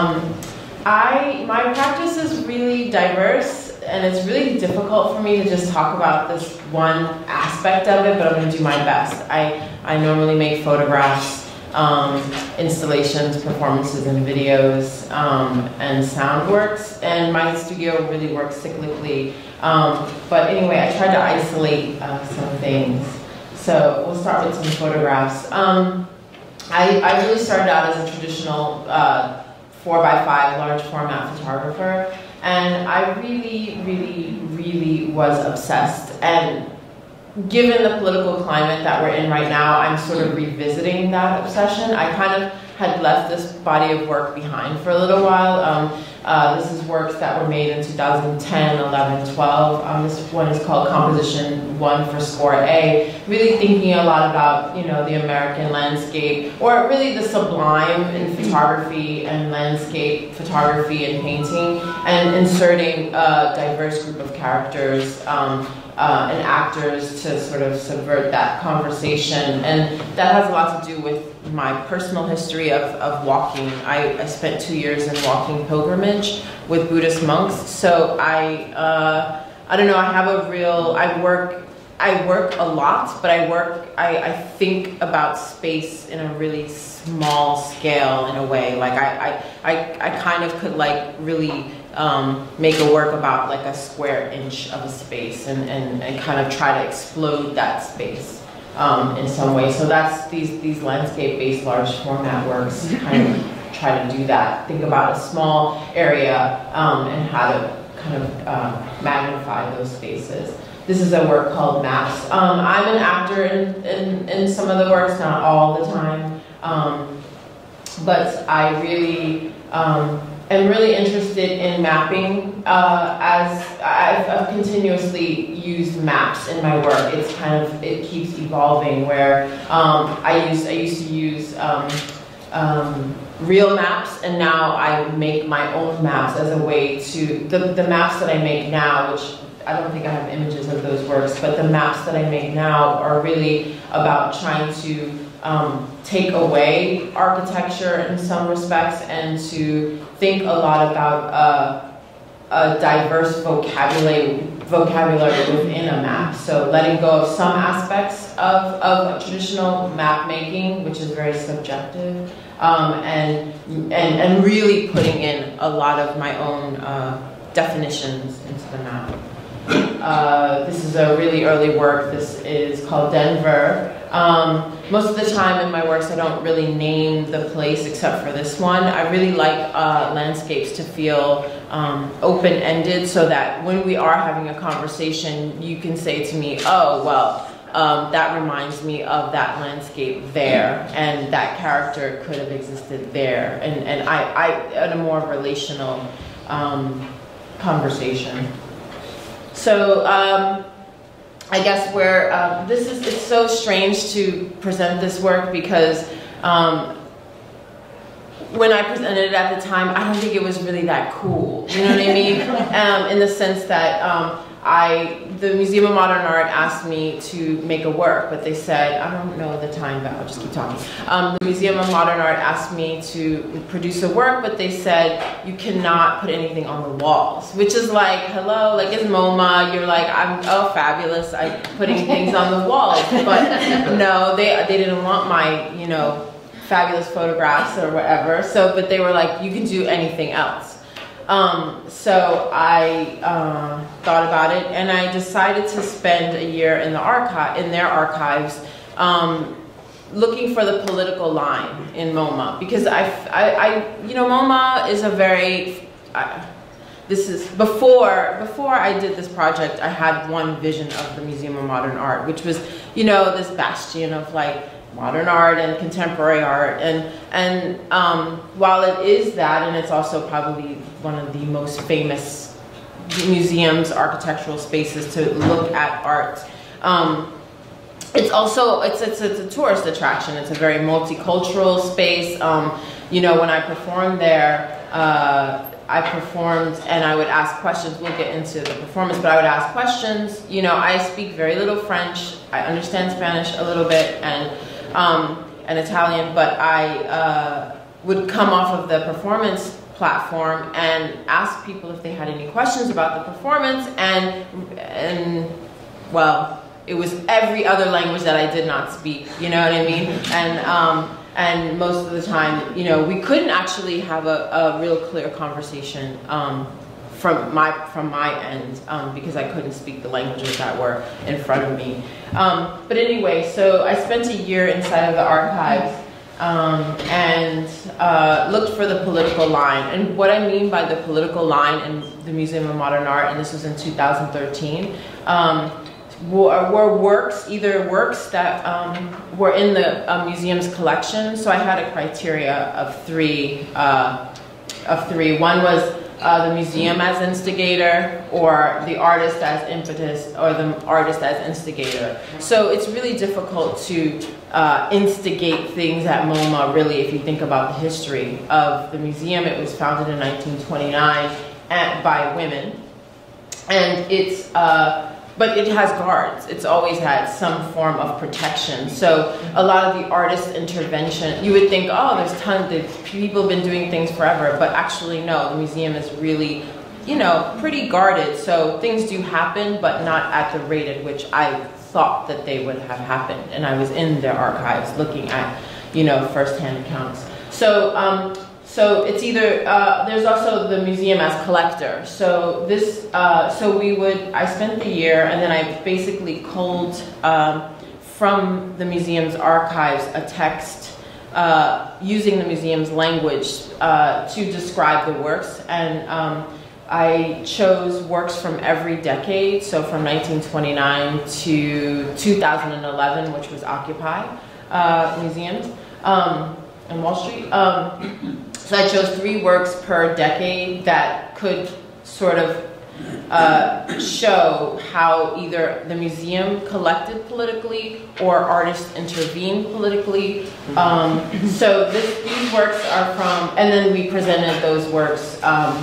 My practice is really diverse, and it's really difficult for me to just talk about this one aspect of it, but I'm going to do my best. I normally make photographs installations, performances, and videos, and sound works. And my studio really works cyclically. But anyway, I tried to isolate some things. So we'll start with some photographs. I really started out as a traditional 4x5 large format photographer, and I really was obsessed. And given the political climate that we're in right now, I'm sort of revisiting that obsession. I kind of had left this body of work behind for a little while. This is works that were made in 2010, 11, 12. This one is called Composition 1 for Score A, really thinking a lot about, you know, the American landscape, or really the sublime in photography and landscape photography and painting, and inserting a diverse group of characters and actors to sort of subvert that conversation. And that has a lot to do with my personal history of walking. I spent 2 years in walking pilgrimage with Buddhist monks. So I don't know, I have a real, I work a lot, but I think about space in a really small scale in a way. Like I kind of could like really make a work about like a square inch of a space and kind of try to explode that space in some way. So that's these landscape-based large format works kind of try to do that. Think about a small area and how to kind of magnify those spaces. This is a work called Maps. I'm an actor in some of the works, not all the time, but I really am really interested in mapping, as I've continuously used maps in my work. It's kind of, it keeps evolving, where I used to use real maps, and now I make my own maps as a way to, the maps that I make now, which I don't think I have images of those works, but the maps that I make now are really about trying to take away architecture in some respects and to think a lot about a diverse vocabulary within a map. So letting go of some aspects of traditional map making, which is very subjective, and really putting in a lot of my own definitions into the map. This is a really early work. This is called Denver. Most of the time in my works I don't really name the place except for this one. I really like landscapes to feel open-ended, so that when we are having a conversation you can say to me, oh well, that reminds me of that landscape there, and that character could have existed there, and I in a more relational conversation. So I guess where it's so strange to present this work, because when I presented it at the time, I don't think it was really that cool. You know what I mean? In the sense that the Museum of Modern Art asked me to make a work, but they said, I don't know the time, but I'll just keep talking. The Museum of Modern Art asked me to produce a work, but they said, you cannot put anything on the walls, which is like, hello, like it's MoMA, you're like, oh fabulous, I'm putting things on the walls. But no, they didn't want my, you know, fabulous photographs or whatever. So, but they were like, you can do anything else. So I thought about it, and I decided to spend a year in their archives, looking for the political line in MoMA, because you know, MoMA is a very, this is before I did this project, I had one vision of the Museum of Modern Art, which was, you know, this bastion of like modern art and contemporary art, and while it is that, and it's also probably one of the most famous museums, architectural spaces to look at art, it's also, it's a tourist attraction. It's a very multicultural space. You know, when I performed there, I performed and I would ask questions. We'll get into the performance, but I would ask questions. You know, I speak very little French. I understand Spanish a little bit, and Italian, but I would come off of the performance platform and ask people if they had any questions about the performance, and well, it was every other language that I did not speak, you know what I mean? And most of the time, you know, we couldn't actually have a real clear conversation from my end because I couldn't speak the languages that were in front of me. But anyway, so I spent a year inside of the archives and looked for the political line. And what I mean by the political line in the Museum of Modern Art, and this was in 2013, were works, either works that were in the museum's collection. So I had a criteria of three. One was the museum as instigator, or the artist as impetus, or the artist as instigator. So it's really difficult to instigate things at MoMA, really, if you think about the history of the museum. It was founded in 1929 by women, and it's but it has guards. It's always had some form of protection. So a lot of the artist intervention, you would think, oh, there's tons of people have been doing things forever, but actually no, the museum is really, you know, pretty guarded. So things do happen, but not at the rate at which I thought that they would have happened. And I was in their archives looking at, you know, firsthand accounts. So, so it's either, there's also the museum as collector. So this, I spent the year, and then I basically culled from the museum's archives a text using the museum's language to describe the works. And I chose works from every decade, so from 1929 to 2011, which was Occupy museums in Wall Street. So I chose 3 works per decade that could sort of show how either the museum collected politically or artists intervened politically. So these works are from, and then we presented those works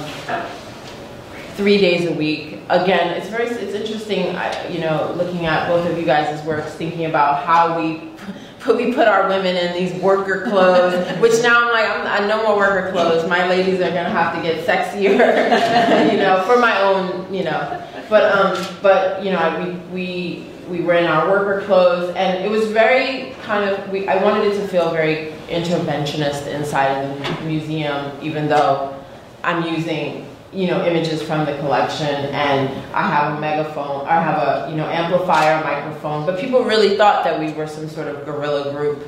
3 days a week. Again, it's interesting, you know, looking at both of you guys' works, thinking about how we put our women in these worker clothes, which now I'm like, I no more worker clothes. My ladies are gonna have to get sexier, you know, for my own, you know. But you know, we were in our worker clothes, and it was very kind of, I wanted it to feel very interventionist inside of the museum, even though I'm using, you know, images from the collection, and I have a megaphone, I have a, you know, amplifier, microphone, but people really thought that we were some sort of guerrilla group.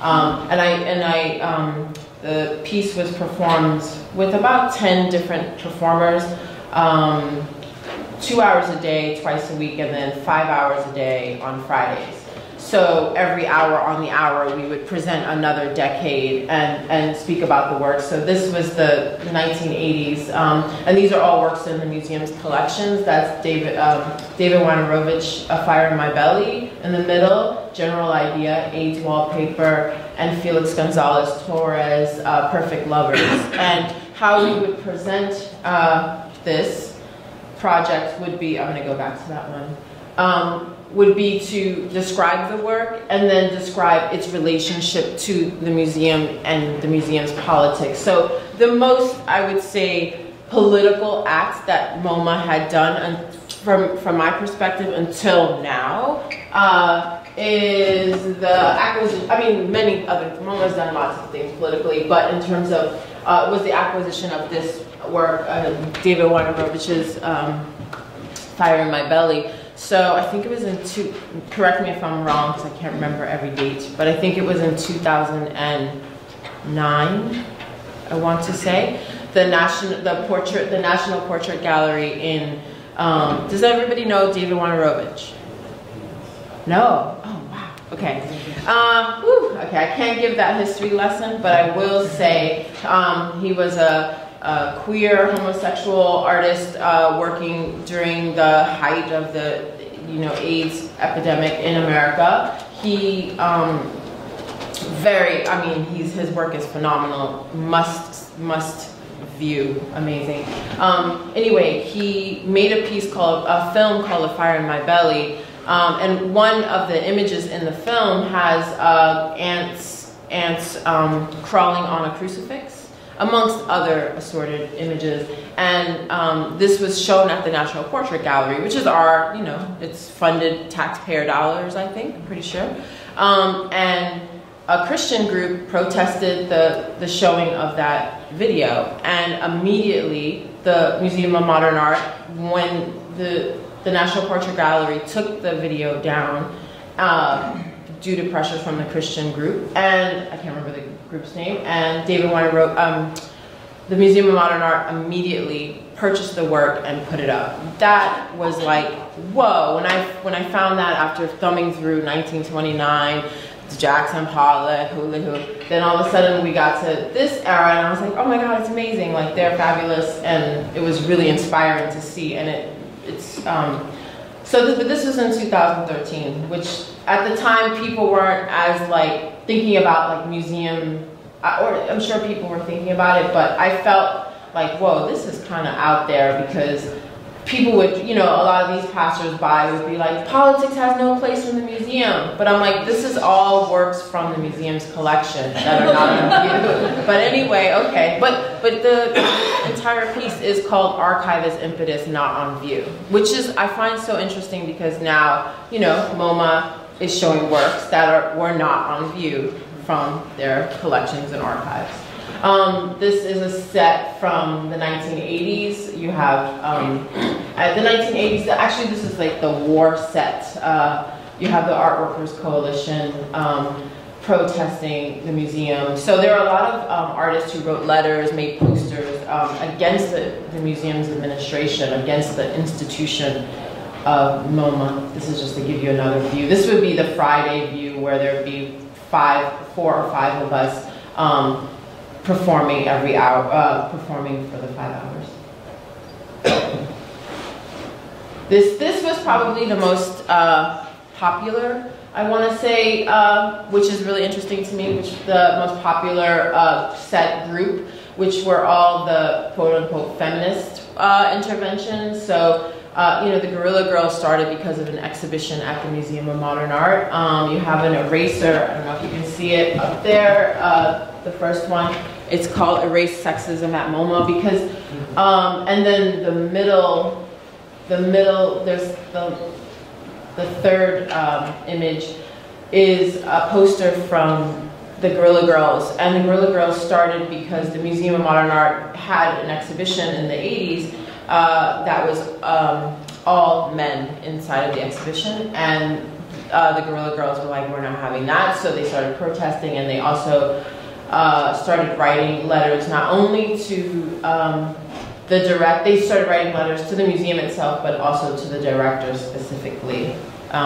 The piece was performed with about 10 different performers, 2 hours a day, twice a week, and then 5 hours a day on Fridays. So every hour on the hour, we would present another decade and speak about the work. So this was the 1980s, and these are all works in the museum's collections. That's David Wojnarowicz, A Fire in My Belly. In the middle, General Idea, AIDS Wallpaper, and Felix Gonzalez Torres, Perfect Lovers. And how we would present this project would be, I'm gonna go back to that one. Would be to describe the work and then describe its relationship to the museum and the museum's politics. So the most, I would say, political act that MoMA had done, and from my perspective until now, is the acquisition. I mean, many other, MoMA's done lots of things politically, but in terms of, was the acquisition of this work, David Wojnarowicz's Fire in My Belly. So I think it was correct me if I'm wrong, because I can't remember every date, but I think it was in 2009, I want to say. The National Portrait Gallery in, does everybody know David Wojnarowicz? No? Oh, wow, okay. Okay, I can't give that history lesson, but I will say he was a queer homosexual artist working during the height of the, you know, AIDS epidemic in America. He his work is phenomenal. Must view, amazing. Anyway, he made a film called A Fire in My Belly, and one of the images in the film has ants crawling on a crucifix, amongst other assorted images. And this was shown at the National Portrait Gallery, which is our, you know, it's funded taxpayer dollars, I think, I'm pretty sure. And a Christian group protested the showing of that video, and immediately the Museum of Modern Art, when the National Portrait Gallery took the video down due to pressure from the Christian group, and I can't remember the group's name, and David Weiner wrote, the Museum of Modern Art immediately purchased the work and put it up. That was like, whoa, when I found that after thumbing through 1929, Jackson, Pollock, Hula Hoop, then all of a sudden we got to this era and I was like, oh my God, it's amazing, like they're fabulous, and it was really inspiring to see, and but this was in 2013, which at the time people weren't as like thinking about like museum, or I'm sure people were thinking about it, but I felt like, whoa, this is kind of out there, because people would, a lot of these passers-by would be like, politics has no place in the museum. But I'm like, this is all works from the museum's collection that are not on view. But anyway, okay. But the entire piece is called Archive as Impetus, Not on View, which is, I find so interesting, because now, MoMA is showing works that were not on view from their collections and archives. This is a set from the 1980s. You have, the 1980s, actually this is like the war set. You have the Art Workers Coalition protesting the museum. So there are a lot of artists who wrote letters, made posters against the museum's administration, against the institution of MoMA. This is just to give you another view. This would be the Friday view, where there'd be 4 or 5 of us performing every hour, performing for the 5 hours. This was probably the most popular, I want to say, which is really interesting to me, which the most popular set group, which were all the quote-unquote feminist interventions. So, the Guerrilla Girls started because of an exhibition at the Museum of Modern Art. You have an eraser, I don't know if you can see it up there, the first one. It's called Erase Sexism at MoMA, because, and then the middle, there's the third image is a poster from the Guerrilla Girls. And the Guerrilla Girls started because the Museum of Modern Art had an exhibition in the 80s that was all men inside of the exhibition, and the Guerrilla Girls were like, we're not having that, so they started protesting, and they also started writing letters not only to they started writing letters to the museum itself, but also to the director specifically.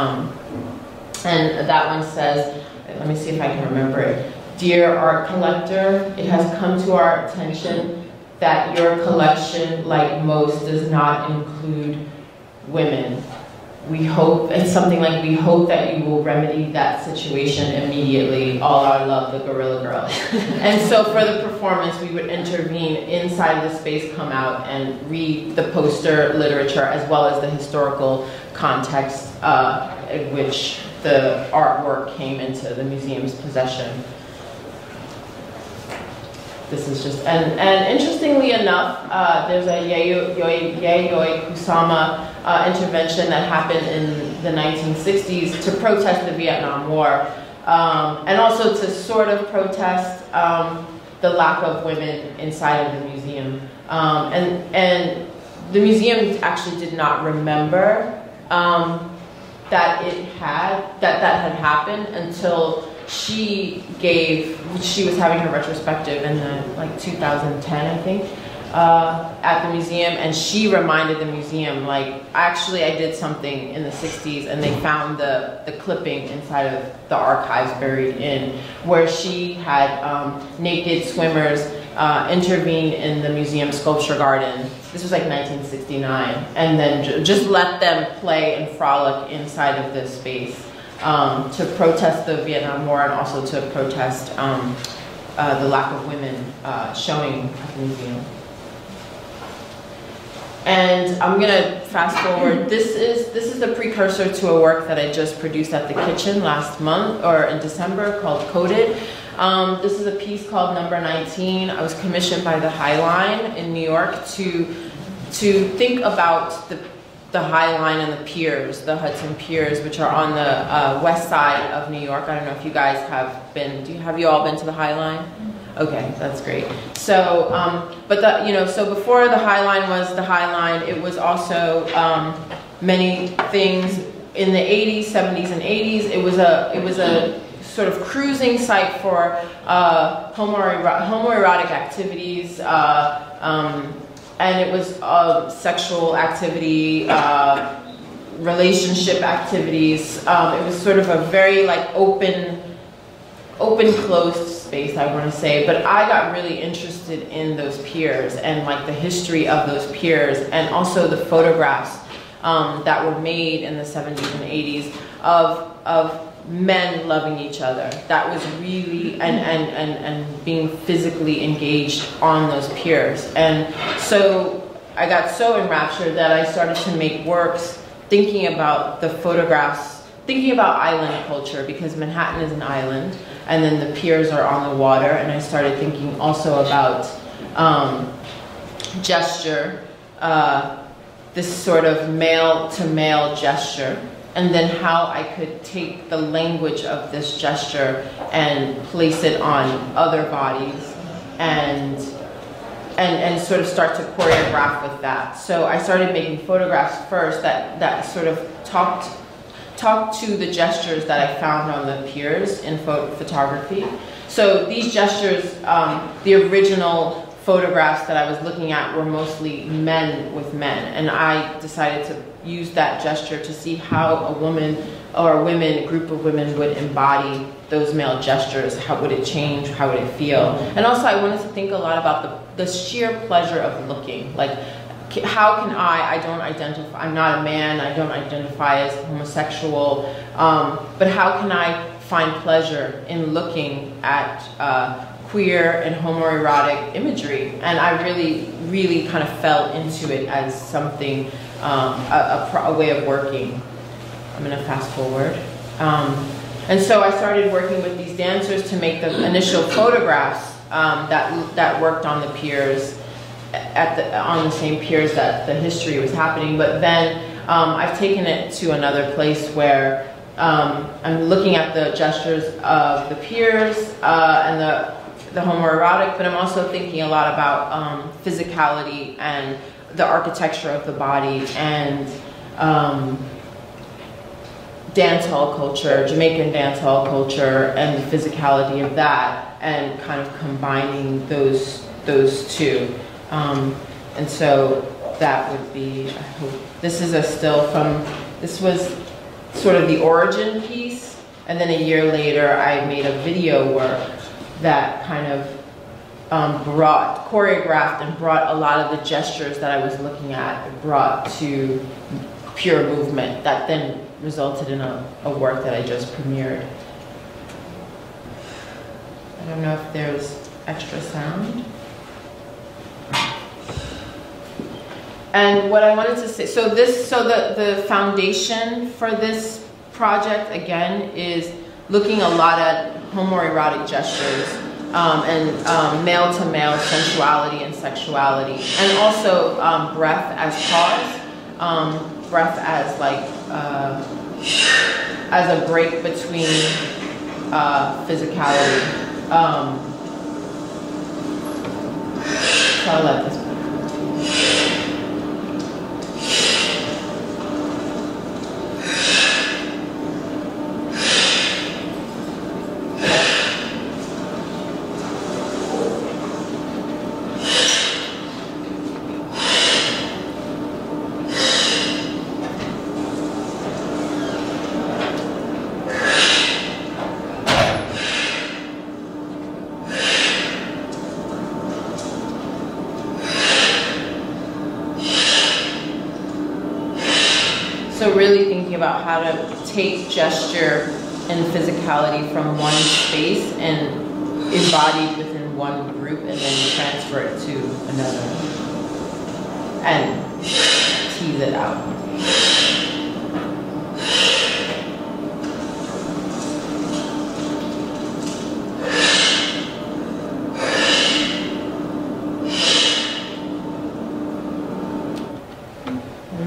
And that one says, let me see if I can remember it. Dear art collector, it has come to our attention that your collection, like most, does not include women. We hope, it's something like, we hope that you will remedy that situation immediately. All our love, the Guerrilla Girls. And so for the performance, we would intervene inside the space, come out and read the poster literature, as well as the historical context in which the artwork came into the museum's possession. This is just, and interestingly enough, there's a Yayoi Kusama intervention that happened in the 1960s to protest the Vietnam War, and also to sort of protest the lack of women inside of the museum. And the museum actually did not remember that that had happened until she was having her retrospective in like 2010, I think, at the museum, and she reminded the museum, like, actually I did something in the 60s, and they found the clipping inside of the archives buried in, where she had naked swimmers intervene in the museum sculpture garden. This was like 1969, and then just let them play and frolic inside of this space. To protest the Vietnam War, and also to protest the lack of women showing at the museum. And I'm gonna fast forward. This is the precursor to a work that I just produced at the Kitchen last month, or in December, called Coded. This is a piece called Number 19. I was commissioned by the High Line in New York to think about the High Line and the piers, the Hudson Piers, which are on the west side of New York. I don't know if you guys have been, have you all been to the High Line? Okay, that's great. So, so before the High Line was the High Line, it was also many things in the 80s, 70s, and 80s. It was a sort of cruising site for homoerotic activities, and it was sexual activity, relationship activities. It was sort of a very like open closed space, I want to say. But I got really interested in those piers and like the history of those piers, and also the photographs that were made in the 70s and 80s of men loving each other. That was really, and being physically engaged on those piers. And so I got so enraptured that I started to make works thinking about the photographs, thinking about island culture, because Manhattan is an island, and then the piers are on the water. And I started thinking also about gesture, this sort of male-to-male gesture, and then how I could take the language of this gesture and place it on other bodies, and sort of start to choreograph with that. So I started making photographs first that sort of talked to the gestures that I found on the piers in photography. So these gestures, the original photographs that I was looking at were mostly men with men, and I decided to use that gesture to see how a woman or a group of women would embody those male gestures. How would it change? How would it feel? And also I wanted to think a lot about the sheer pleasure of looking. Like, how can I don't identify, I'm not a man, I don't identify as homosexual, but how can I find pleasure in looking at queer and homoerotic imagery? And I really kind of fell into it as something, a way of working. I'm gonna fast forward. And so I started working with these dancers to make the initial photographs that worked on the piers, on the same piers that the history was happening. But then I've taken it to another place where I'm looking at the gestures of the piers and the homoerotic, but I'm also thinking a lot about physicality and the architecture of the body, and dancehall culture, Jamaican dancehall culture, and the physicality of that, and kind of combining those two. And so that would be, I hope, this is a still from, this was sort of the origin piece, and then a year later I made a video work that kind of choreographed and brought a lot of the gestures that I was looking at, brought to pure movement, that then resulted in a work that I just premiered. I don't know if there's extra sound. And what I wanted to say, so the foundation for this project, again, is looking a lot at homoerotic gestures, and male-to-male sensuality and sexuality, and also breath as pause, breath as like as a break between physicality. So I'll let this. So really thinking about how to take gesture and physicality from one space and embodied within one group, and then transfer it to another and tease it out.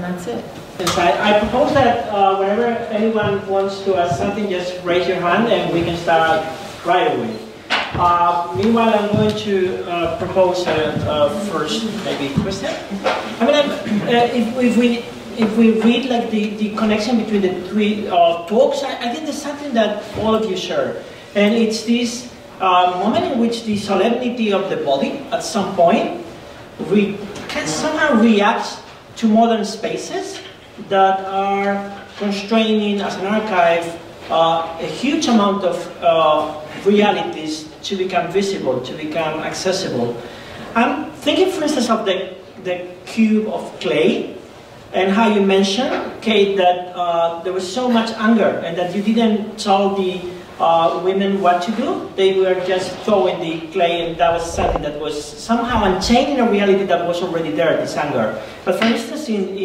that's it. Yes, I propose that whenever anyone wants to ask something, just raise your hand and we can start right away. Meanwhile, I'm going to propose a first maybe question. I mean, if we read like the connection between the three talks, I think there's something that all of you share, and it's this moment in which the solemnity of the body at some point can somehow react to modern spaces that are constraining as an archive a huge amount of realities to become visible, to become accessible. I'm thinking, for instance, of the cube of clay, and how you mentioned, Kate, that there was so much anger and that you didn't tell the women what to do. They were just throwing the clay, and that was something that was somehow unchaining a reality that was already there, this anger. But for instance, in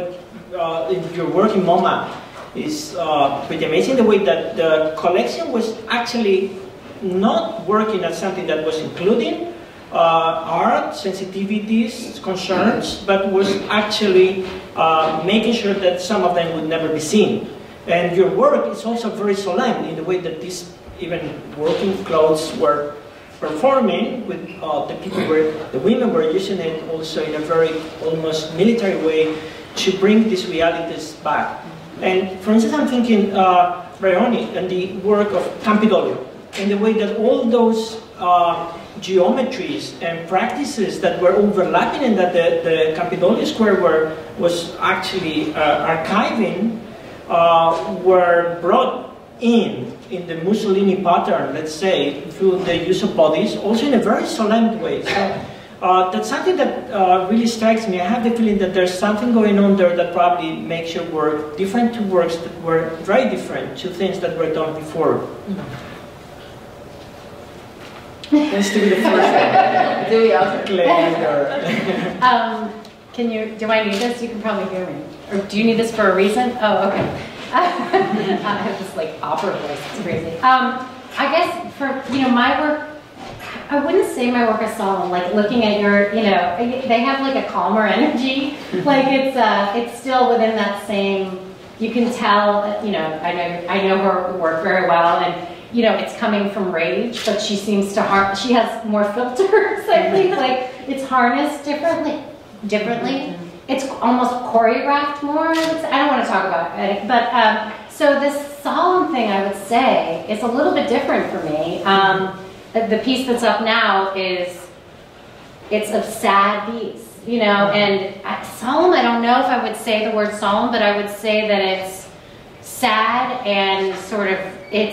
your work in MoMA, is pretty amazing the way that the collection was actually not working as something that was including art, sensitivities, concerns, but was actually making sure that some of them would never be seen. And your work is also very solemn in the way that these even working clothes were performing with the women were using it also in a very almost military way to bring these realities back. And for instance, I'm thinking Bryony and the work of Campidoglio, and the way that all those geometries and practices that were overlapping and that the Campidoglio Square was actually archiving were brought in the Mussolini pattern, let's say, through the use of bodies, also in a very solemn way. So that's something that really strikes me. I have the feeling that there's something going on there that probably makes your work different to works that were very different to things that were done before. Let's do the first one. Do we also? Do I need this? You can probably hear me. Or do you need this for a reason? Oh, okay. I have this like opera voice, it's crazy. I guess for, my work, I wouldn't say my work is solemn, like looking at your, they have like a calmer energy. Like it's still within that same, you can tell, I know her work very well, and it's coming from rage, but she seems to she has more filters, I think, like it's harnessed differently. It's almost choreographed more, I would say. I don't want to talk about it, but so this solemn thing, I would say, is a little bit different for me. The piece that's up now it's a sad piece, and solemn, I don't know if I would say the word solemn, but I would say that it's sad and sort of,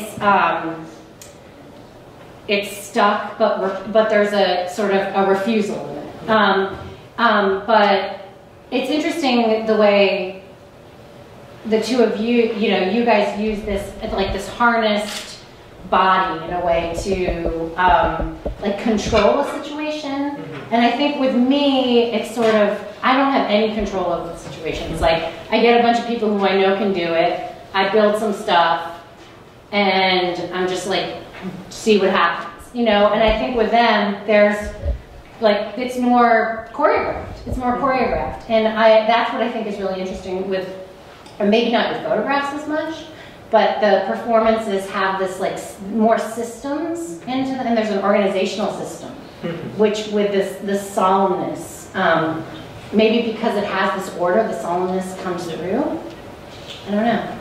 it's stuck, but there's a sort of a refusal in it. But it's interesting the way the two of you, you guys use this, like this harnessed body in a way to like control a situation. And I think with me, it's sort of, I don't have any control over the situation. It's like, I get a bunch of people who I know can do it, I build some stuff, and I'm just like, see what happens, And I think with them, there's like, it's more choreographed. It's more choreographed. And that's what I think is really interesting with, or maybe not with photographs as much, but the performances have this like more systems into them, and there's an organizational system, which with this solemnness, maybe because it has this order, the solemnness comes through. I don't know.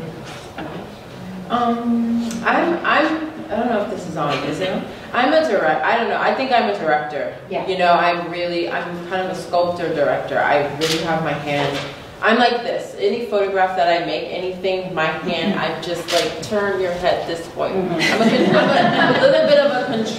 I don't know if this is on, is it? I'm a director. I don't know. I think I'm a director. Yeah. I'm kind of a sculptor director. I really have my hand. I'm like this. Any photograph that I make, anything, my hand, I just like turn your head this way. I'm a little bit of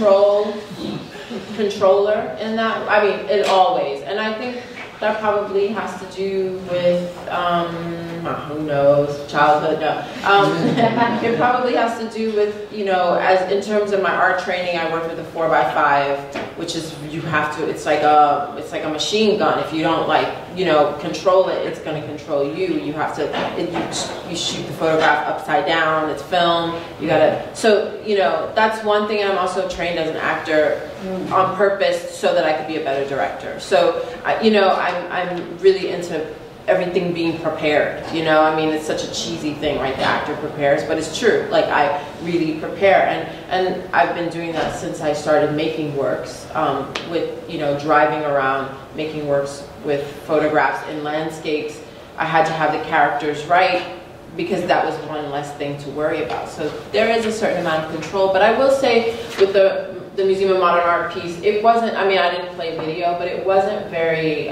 a controller in that. I mean, it always. And I think that probably has to do with, who knows, childhood, no. It probably has to do with, as in terms of my art training, I worked with a 4x5, which is, you have to, it's like a machine gun. If you don't control it, it's gonna control you. You have to, you shoot the photograph upside down, it's film, you gotta, so, that's one thing. And I'm also trained as an actor on purpose so that I could be a better director. So, I'm really into everything being prepared, you know? I mean, it's such a cheesy thing, right? The actor prepares, but it's true. Like, I really prepare, and I've been doing that since I started making works, with, you know, driving around, making works with photographs in landscapes. I had to have the characters right, because that was one less thing to worry about. So there is a certain amount of control, but I will say with the Museum of Modern Art piece, it wasn't, I mean, I didn't play video, but it wasn't very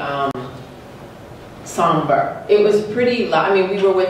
somber. It was pretty loud. I mean, we were with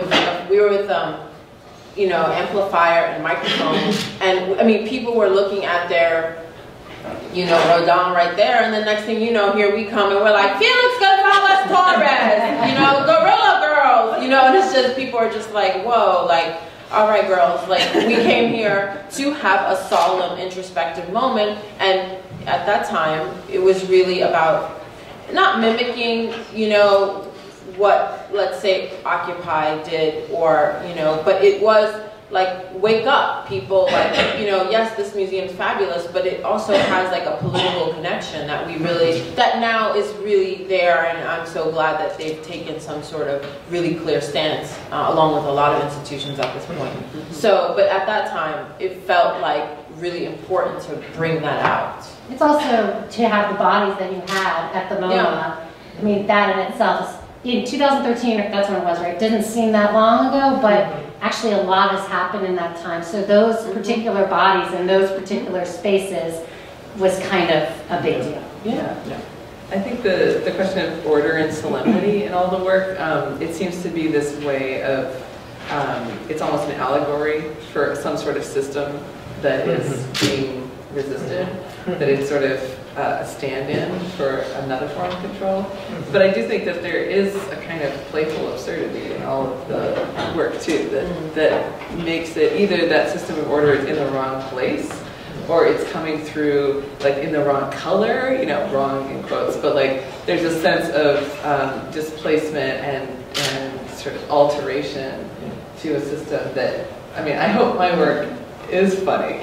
you know, amplifier and microphone, and I mean, people were looking at their, you know, Rodin right there, and the next thing you know, here we come, and we're like, Felix Gonzalez Torres, you know, Gorilla Girls, you know, and it's just, people are just like, whoa, like, all right, girls, like, we came here to have a solemn, introspective moment, and at that time, it was really about not mimicking, you know, what, let's say, Occupy did, or, you know, but it was like, wake up, people, like, you know, yes, this museum's fabulous, but it also has like a political connection that we really, that now is really there, and I'm so glad that they've taken some sort of really clear stance, along with a lot of institutions at this point. So, but at that time, it felt like really important to bring that out. It's also to have the bodies that you had at the MoMA. Yeah. I mean, that in itself is, in 2013, that's when it was, right? It didn't seem that long ago, but actually a lot has happened in that time. So those particular bodies and those particular spaces was kind of a big deal. Yeah. I think the question of order and solemnity in all the work, it seems to be this way of, it's almost an allegory for some sort of system that is being resisted, that it's sort of a stand-in for another form of control. But I do think that there is a kind of playful absurdity in all of the work too, that makes it either that system of order is in the wrong place, or it's coming through like in the wrong color, you know, wrong in quotes, but like there's a sense of displacement and sort of alteration to a system that, I mean, I hope my work is funny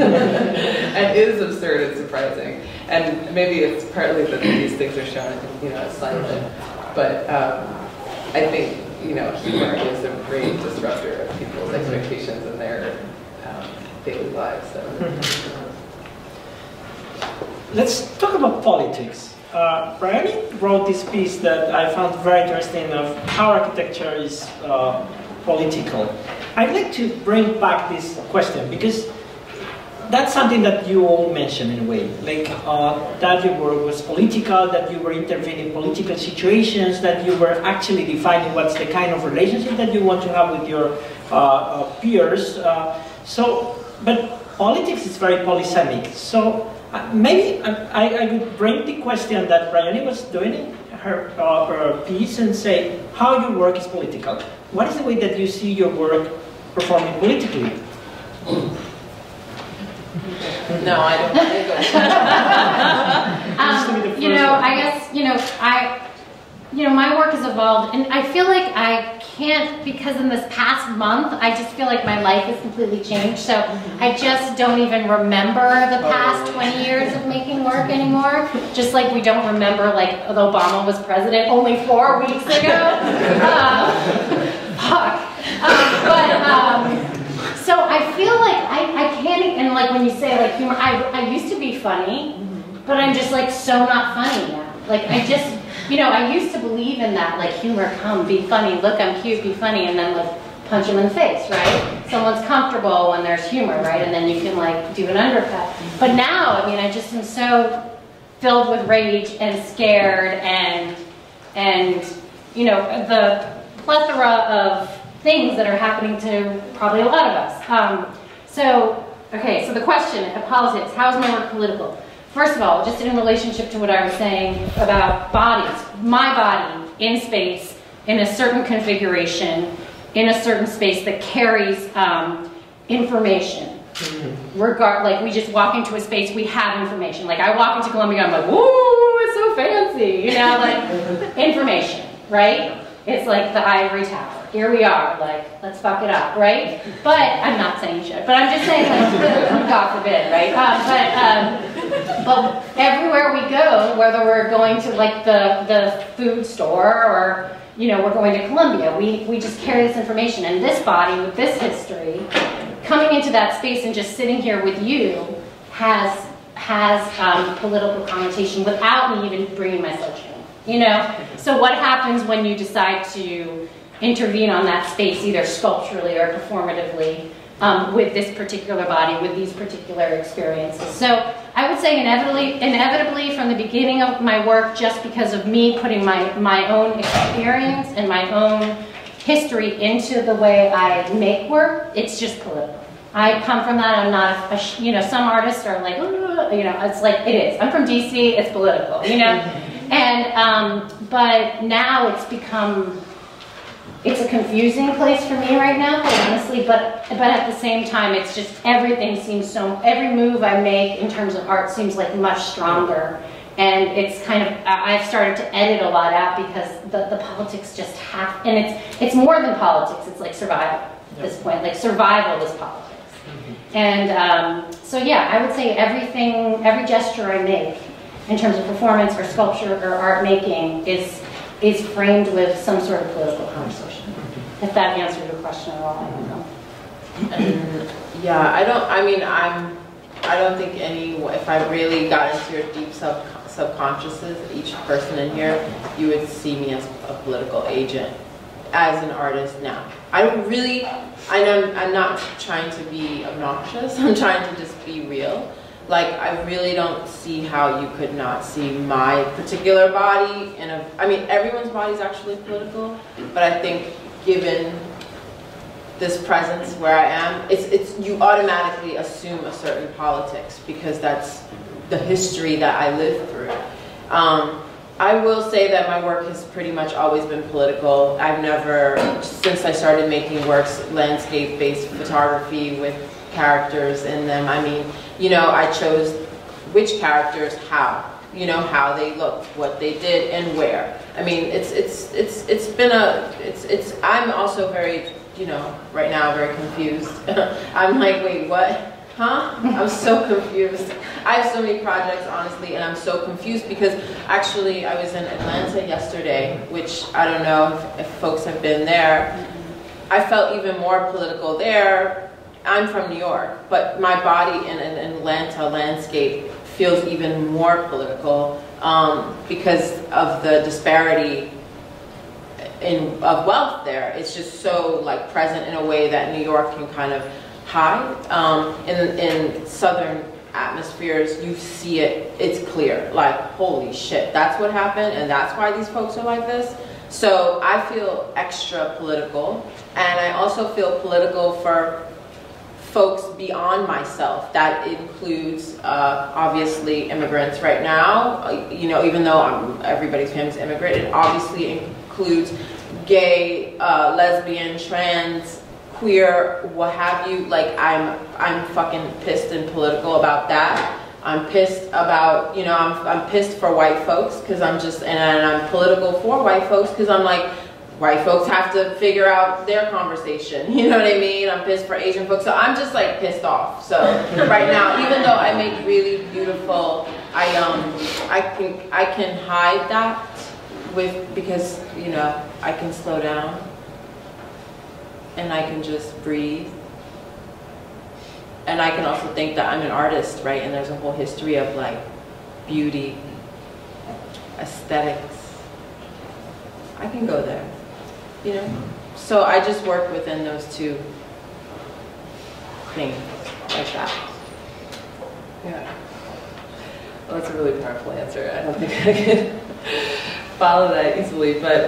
and is absurd and surprising, and maybe it's partly that these things are shown, you know, as silent, but I think, you know, humor is a great disruptor of people's expectations and their daily lives. So. Let's talk about politics. Bryony wrote this piece that I found very interesting of how architecture is political. I'd like to bring back this question because that's something that you all mentioned in a way, like that your work was political, that you were intervening in political situations, that you were actually defining what's the kind of relationship that you want to have with your peers. But politics is very polysemic. So maybe I would bring the question that Bryony was doing in her piece and say how your work is political. What is the way that you see your work performing politically? No, I don't think so. You know, I guess, you know, my work has evolved, and I feel like I can't, because in this past month, I just feel like my life has completely changed, so I just don't even remember the past 20 years of making work anymore, just like we don't remember, like, Obama was president only 4 weeks ago. Fuck. So I feel like I can't, and like when you say like humor, I used to be funny, but I'm just like so not funny now. Like I just, you know, I used to believe in that, like humor, come, be funny, look, I'm cute, be funny, and then like punch them in the face, right? Someone's comfortable when there's humor, right? And then you can like do an undercut. But now, I mean, I just am so filled with rage and scared and you know, the plethora of things that are happening to probably a lot of us. Okay, so the question of politics, how is my work political? First of all, just in relationship to what I was saying about bodies, my body in space, in a certain configuration, in a certain space that carries information. Like we just walk into a space, we have information. Like I walk into Columbia, I'm like, woo, it's so fancy, you know, like information, right? It's like the ivory tower. Here we are, like, let's fuck it up, right? But, I'm not saying you should, but I'm just saying, like, God forbid, right? But everywhere we go, whether we're going to, like, the food store or, you know, we're going to Columbia. We just carry this information, and this body with this history, coming into that space and just sitting here with you has political connotation without me even bringing my sledgehammer, you know? So what happens when you decide to intervene on that space, either sculpturally or performatively, with this particular body, with these particular experiences? So I would say inevitably from the beginning of my work, just because of me putting my own experience and my own history into the way I make work, it's just political. I come from that. I'm not, you know, some artists are like, you know, it's like, it is. I'm from DC, it's political, you know? And, but now it's become, it's a confusing place for me right now, quite honestly, but at the same time, it's just, everything seems so, every move I make in terms of art seems like much stronger. And it's kind of, I've started to edit a lot out because the politics just have, and it's more than politics, it's like survival at this point, like survival is politics. And so yeah, I would say every gesture I make in terms of performance or sculpture or art making is framed with some sort of political conversation. If that answered your question at all, I don't know. And yeah, I don't think if I really got into your deep subconsciouses, each person in here, you would see me as a political agent, as an artist now. I'm not trying to be obnoxious, I'm trying to just be real. Like, I really don't see how you could not see my particular body I mean, everyone's body is actually political, but I think given this presence where I am, you automatically assume a certain politics because that's the history that I lived through. I will say that my work has pretty much always been political. I've never, since I started making works, landscape-based photography with characters in them. I mean, you know, I chose which characters, how, you know, how they looked, what they did, and where. I mean, I'm also very, you know, right now very confused. I'm like, wait, what? Huh? I'm so confused. I have so many projects, honestly, and I'm so confused because actually I was in Atlanta yesterday, which I don't know if folks have been there. I felt even more political there. I'm from New York, but my body in an Atlanta landscape feels even more political because of the disparity of wealth there. It's just so like present in a way that New York can kind of hide. In southern atmospheres, you see it, it's clear, like, holy shit, that's what happened, and that's why these folks are like this. So I feel extra political, and I also feel political for folks beyond myself. That includes, obviously, immigrants right now. You know, even though everybody's family's immigrant, it obviously includes gay, lesbian, trans, queer, what have you. Like, I'm fucking pissed and political about that. I'm pissed about, you know, I'm pissed for white folks because I'm just, and I'm political for white folks because I'm like, white folks have to figure out their conversation, you know what I mean? I'm pissed for Asian folks, so I'm just like pissed off. So right now, even though I make really beautiful, I can hide that because, you know, I can slow down and I can just breathe. And I can also think that I'm an artist, right? And there's a whole history of like beauty, aesthetics. I can go there, you know? So I just work within those two things, like that. Yeah. Well, that's a really powerful answer. I don't think I can follow that easily, but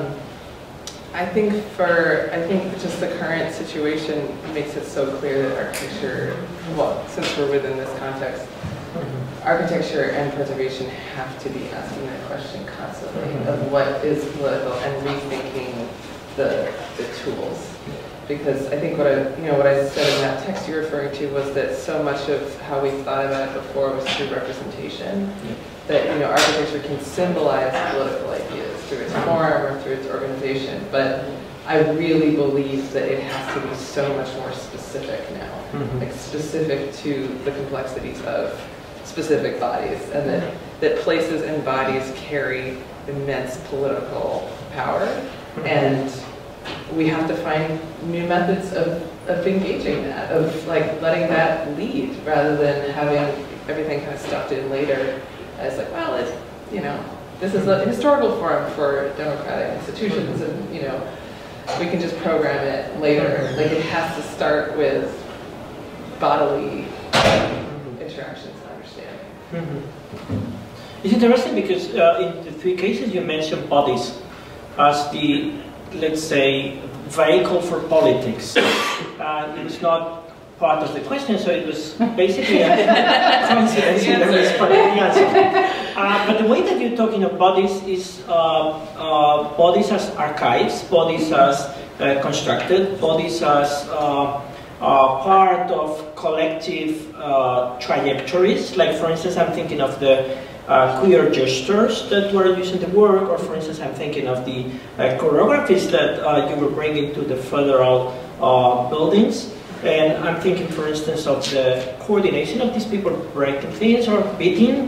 I think just the current situation makes it so clear that architecture, well, since we're within this context, architecture and preservation have to be asking that question constantly of what is political and rethinking the tools. Because I think what I said in that text you're referring to was that so much of how we thought about it before was through representation. That, you know, architecture can symbolize political ideas through its form or through its organization, but I really believe that it has to be so much more specific now, like specific to the complexities of specific bodies, and that places and bodies carry immense political power, and we have to find new methods of engaging that, of like letting that lead, rather than having everything kind of stuffed in later as like, well, it's, you know, this is a historical forum for democratic institutions, and, you know, we can just program it later. Like, it has to start with bodily interactions and understanding. It's interesting because in the three cases you mentioned bodies as the, let's say, vehicle for politics. It was not part of the question, so it was basically a coincidence in the answer. But the way that you're talking of bodies is bodies as archives, bodies as constructed, bodies as part of collective trajectories. Like, for instance, I'm thinking of the queer gestures that were used in the work, or for instance, I'm thinking of the choreographies that you were bringing to the federal buildings. And I'm thinking, for instance, of the coordination of these people breaking things or beating.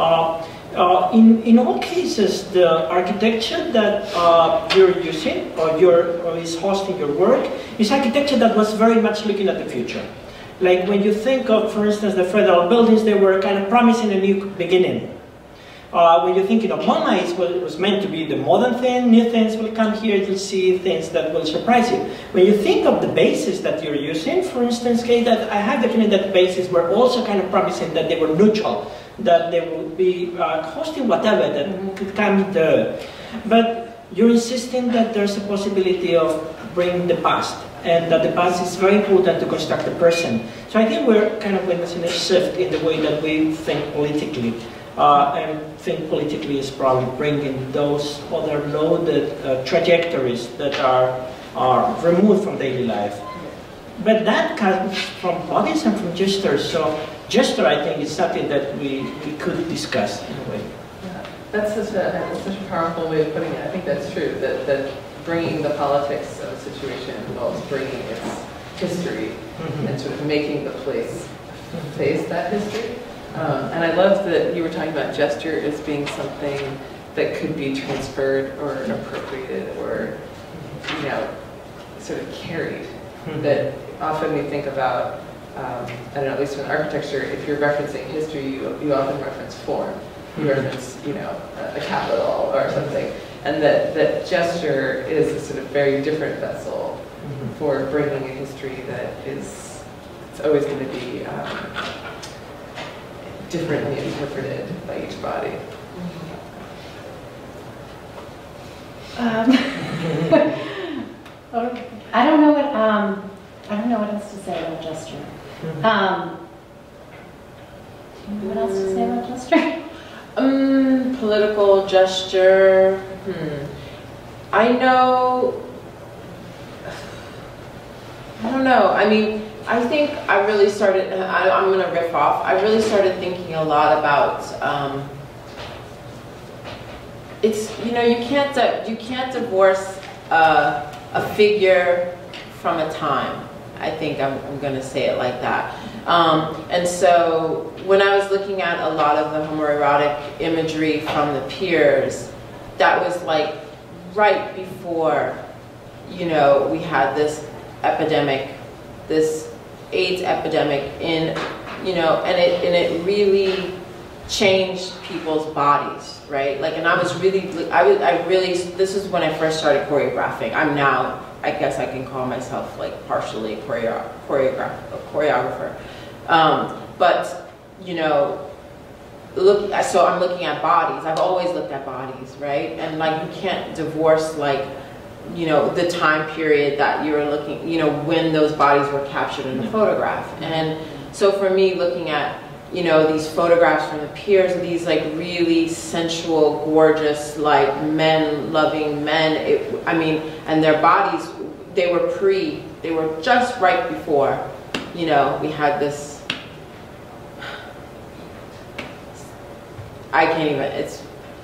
In all cases, the architecture that you're using or is hosting your work is architecture that was very much looking at the future. Like, when you think of, for instance, the federal buildings, they were kind of promising a new beginning. When you're thinking of MoMA, it was meant to be the modern thing, new things will come here, you'll see things that will surprise you. When you think of the bases that you're using, for instance, Kate, that I have the feeling that bases were also kind of promising that they were neutral, that they would be hosting whatever that could come there. But you're insisting that there's a possibility of bringing the past, and that the past is very important to construct the person. So I think we're kind of witnessing a shift in the way that we think politically. And think politically is probably bringing those other loaded trajectories that are removed from daily life. But that comes from bodies and from gestures. So gesture, I think, is something that we could discuss in a way. Yeah, that's such a powerful way of putting it. I think that's true, that bringing the politics of a situation involves bringing its history and sort of making the place face that history. And I love that you were talking about gesture as being something that could be transferred or appropriated or, you know, sort of carried. That often we think about, I don't know, at least in architecture, if you're referencing history, you often reference form. You reference, you know, a capital or something. And that gesture is a sort of very different vessel for bringing a history that is, it's always going to be differently interpreted by each body. I don't know what else to say about gesture. What else to say about gesture? Political gesture. I know. I don't know. I mean, I think I really started, I'm going to riff off, I really started thinking a lot about, it's, you know, you can't divorce a figure from a time. I think I'm going to say it like that. And so when I was looking at a lot of the homoerotic imagery from the piers, that was like right before, you know, we had this epidemic, this AIDS epidemic in, you know, and it really changed people's bodies, right? Like, and I really, this is when I first started choreographing. I'm now, I guess I can call myself like partially a choreographer. But, you know, so I'm looking at bodies. I've always looked at bodies, right? And like, you can't divorce like, you know, the time period that you were looking, you know, when those bodies were captured in the photograph. And so for me, looking at, you know, these photographs from the piers, these like really sensual, gorgeous, like men-loving men, I mean, and their bodies, they were just right before, you know, we had this, I can't even, it's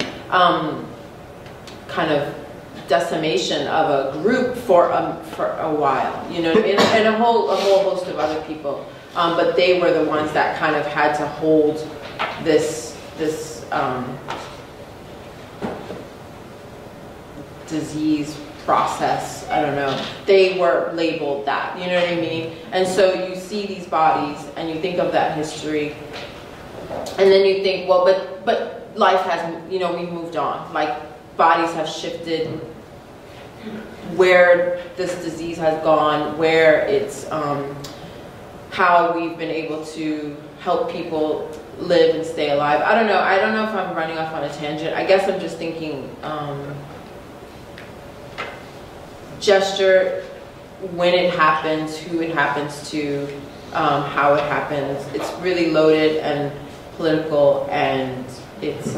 kind of decimation of a group for a while, you know, and a whole host of other people, but they were the ones that kind of had to hold this disease process, I don't know, they were labeled that, you know what I mean? And so you see these bodies and you think of that history, and then you think, well, but life has, you know, we moved on. Like, bodies have shifted, where this disease has gone, where it's, how we've been able to help people live and stay alive. I don't know if I'm running off on a tangent. I guess I'm just thinking, gesture, when it happens, who it happens to, how it happens. It's really loaded and political, and it's,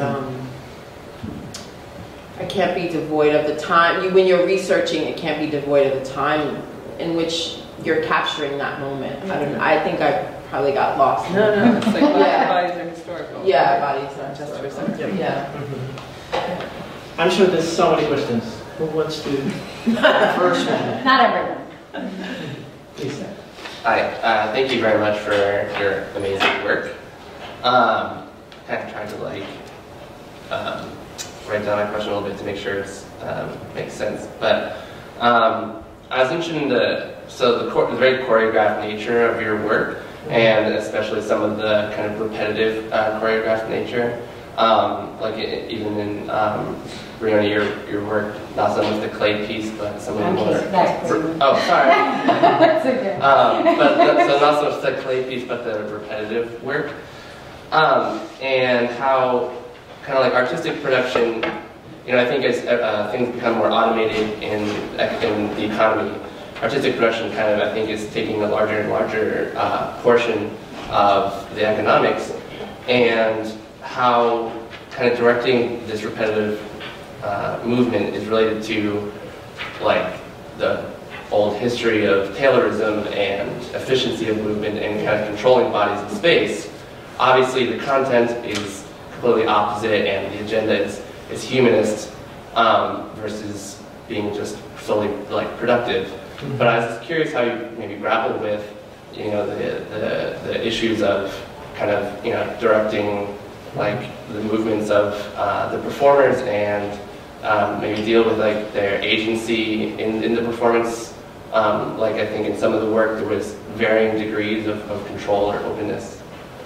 I can't be devoid of the time. When you're researching, it can't be devoid of the time in which you're capturing that moment. I don't know. I think I probably got lost. No, it's like bodies are historical. Yeah, bodies are just historical. for Yeah. I'm sure there's so many questions. Who wants to? First one. Not everyone. Please. Hi, thank you very much for your amazing work. Kind of trying to like write down my question a little bit to make sure it makes sense. But I was interested in the very choreographed nature of your work, and especially some of the kind of repetitive choreographed nature. Like even in Bryony, your work, not so much the clay piece, but some of the more. Oh, sorry. That's okay. So not so much the clay piece, but the repetitive work, and how kind of like artistic production. You know, I think as things become more automated in the economy, artistic production kind of, I think, is taking a larger and larger portion of the economics, and how kind of directing this repetitive movement is related to like the old history of Taylorism and efficiency of movement and kind of controlling bodies in space. Obviously, the content is completely opposite, and the agenda is humanist versus being just solely like productive. But I was just curious how you maybe grapple with, you know, the issues of kind of, you know, directing like the movements of the performers, and maybe deal with like their agency in the performance. Like I think in some of the work there was varying degrees of control or openness.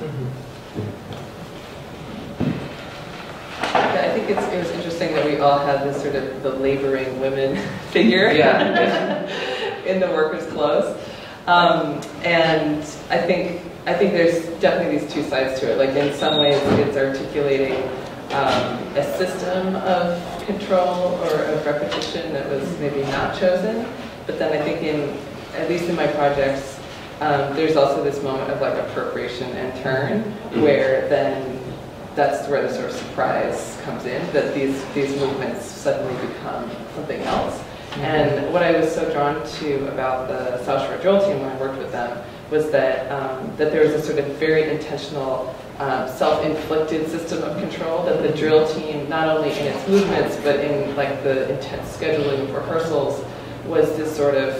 Yeah, I think it was interesting that we all had this sort of the laboring women figure in the workers' clothes, and I think there's definitely these two sides to it. Like in some ways, it's articulating a system of control or of repetition that was maybe not chosen. But then I think at least in my projects, there's also this moment of like appropriation and turn, where then that's where the sort of surprise comes in, that these movements suddenly become something else. And what I was so drawn to about the South Shore drill team when I worked with them was that that there was a sort of very intentional self-inflicted system of control that the drill team, not only in its movements but in like the intense scheduling of rehearsals, was this sort of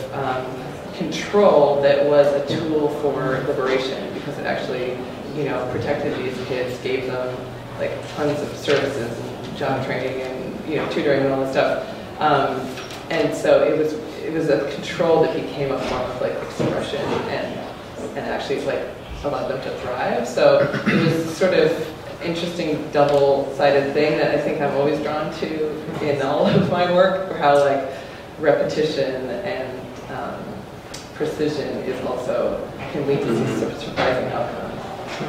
control that was a tool for liberation, because it actually, you know, protected these kids, gave them like tons of services and job training and, you know, tutoring and all this stuff. And so it was a control that became a form of like expression and actually like allowed them to thrive. So it was sort of interesting double-sided thing that I think I'm always drawn to in all of my work, how like repetition and precision is also can lead to some sort of surprising outcomes.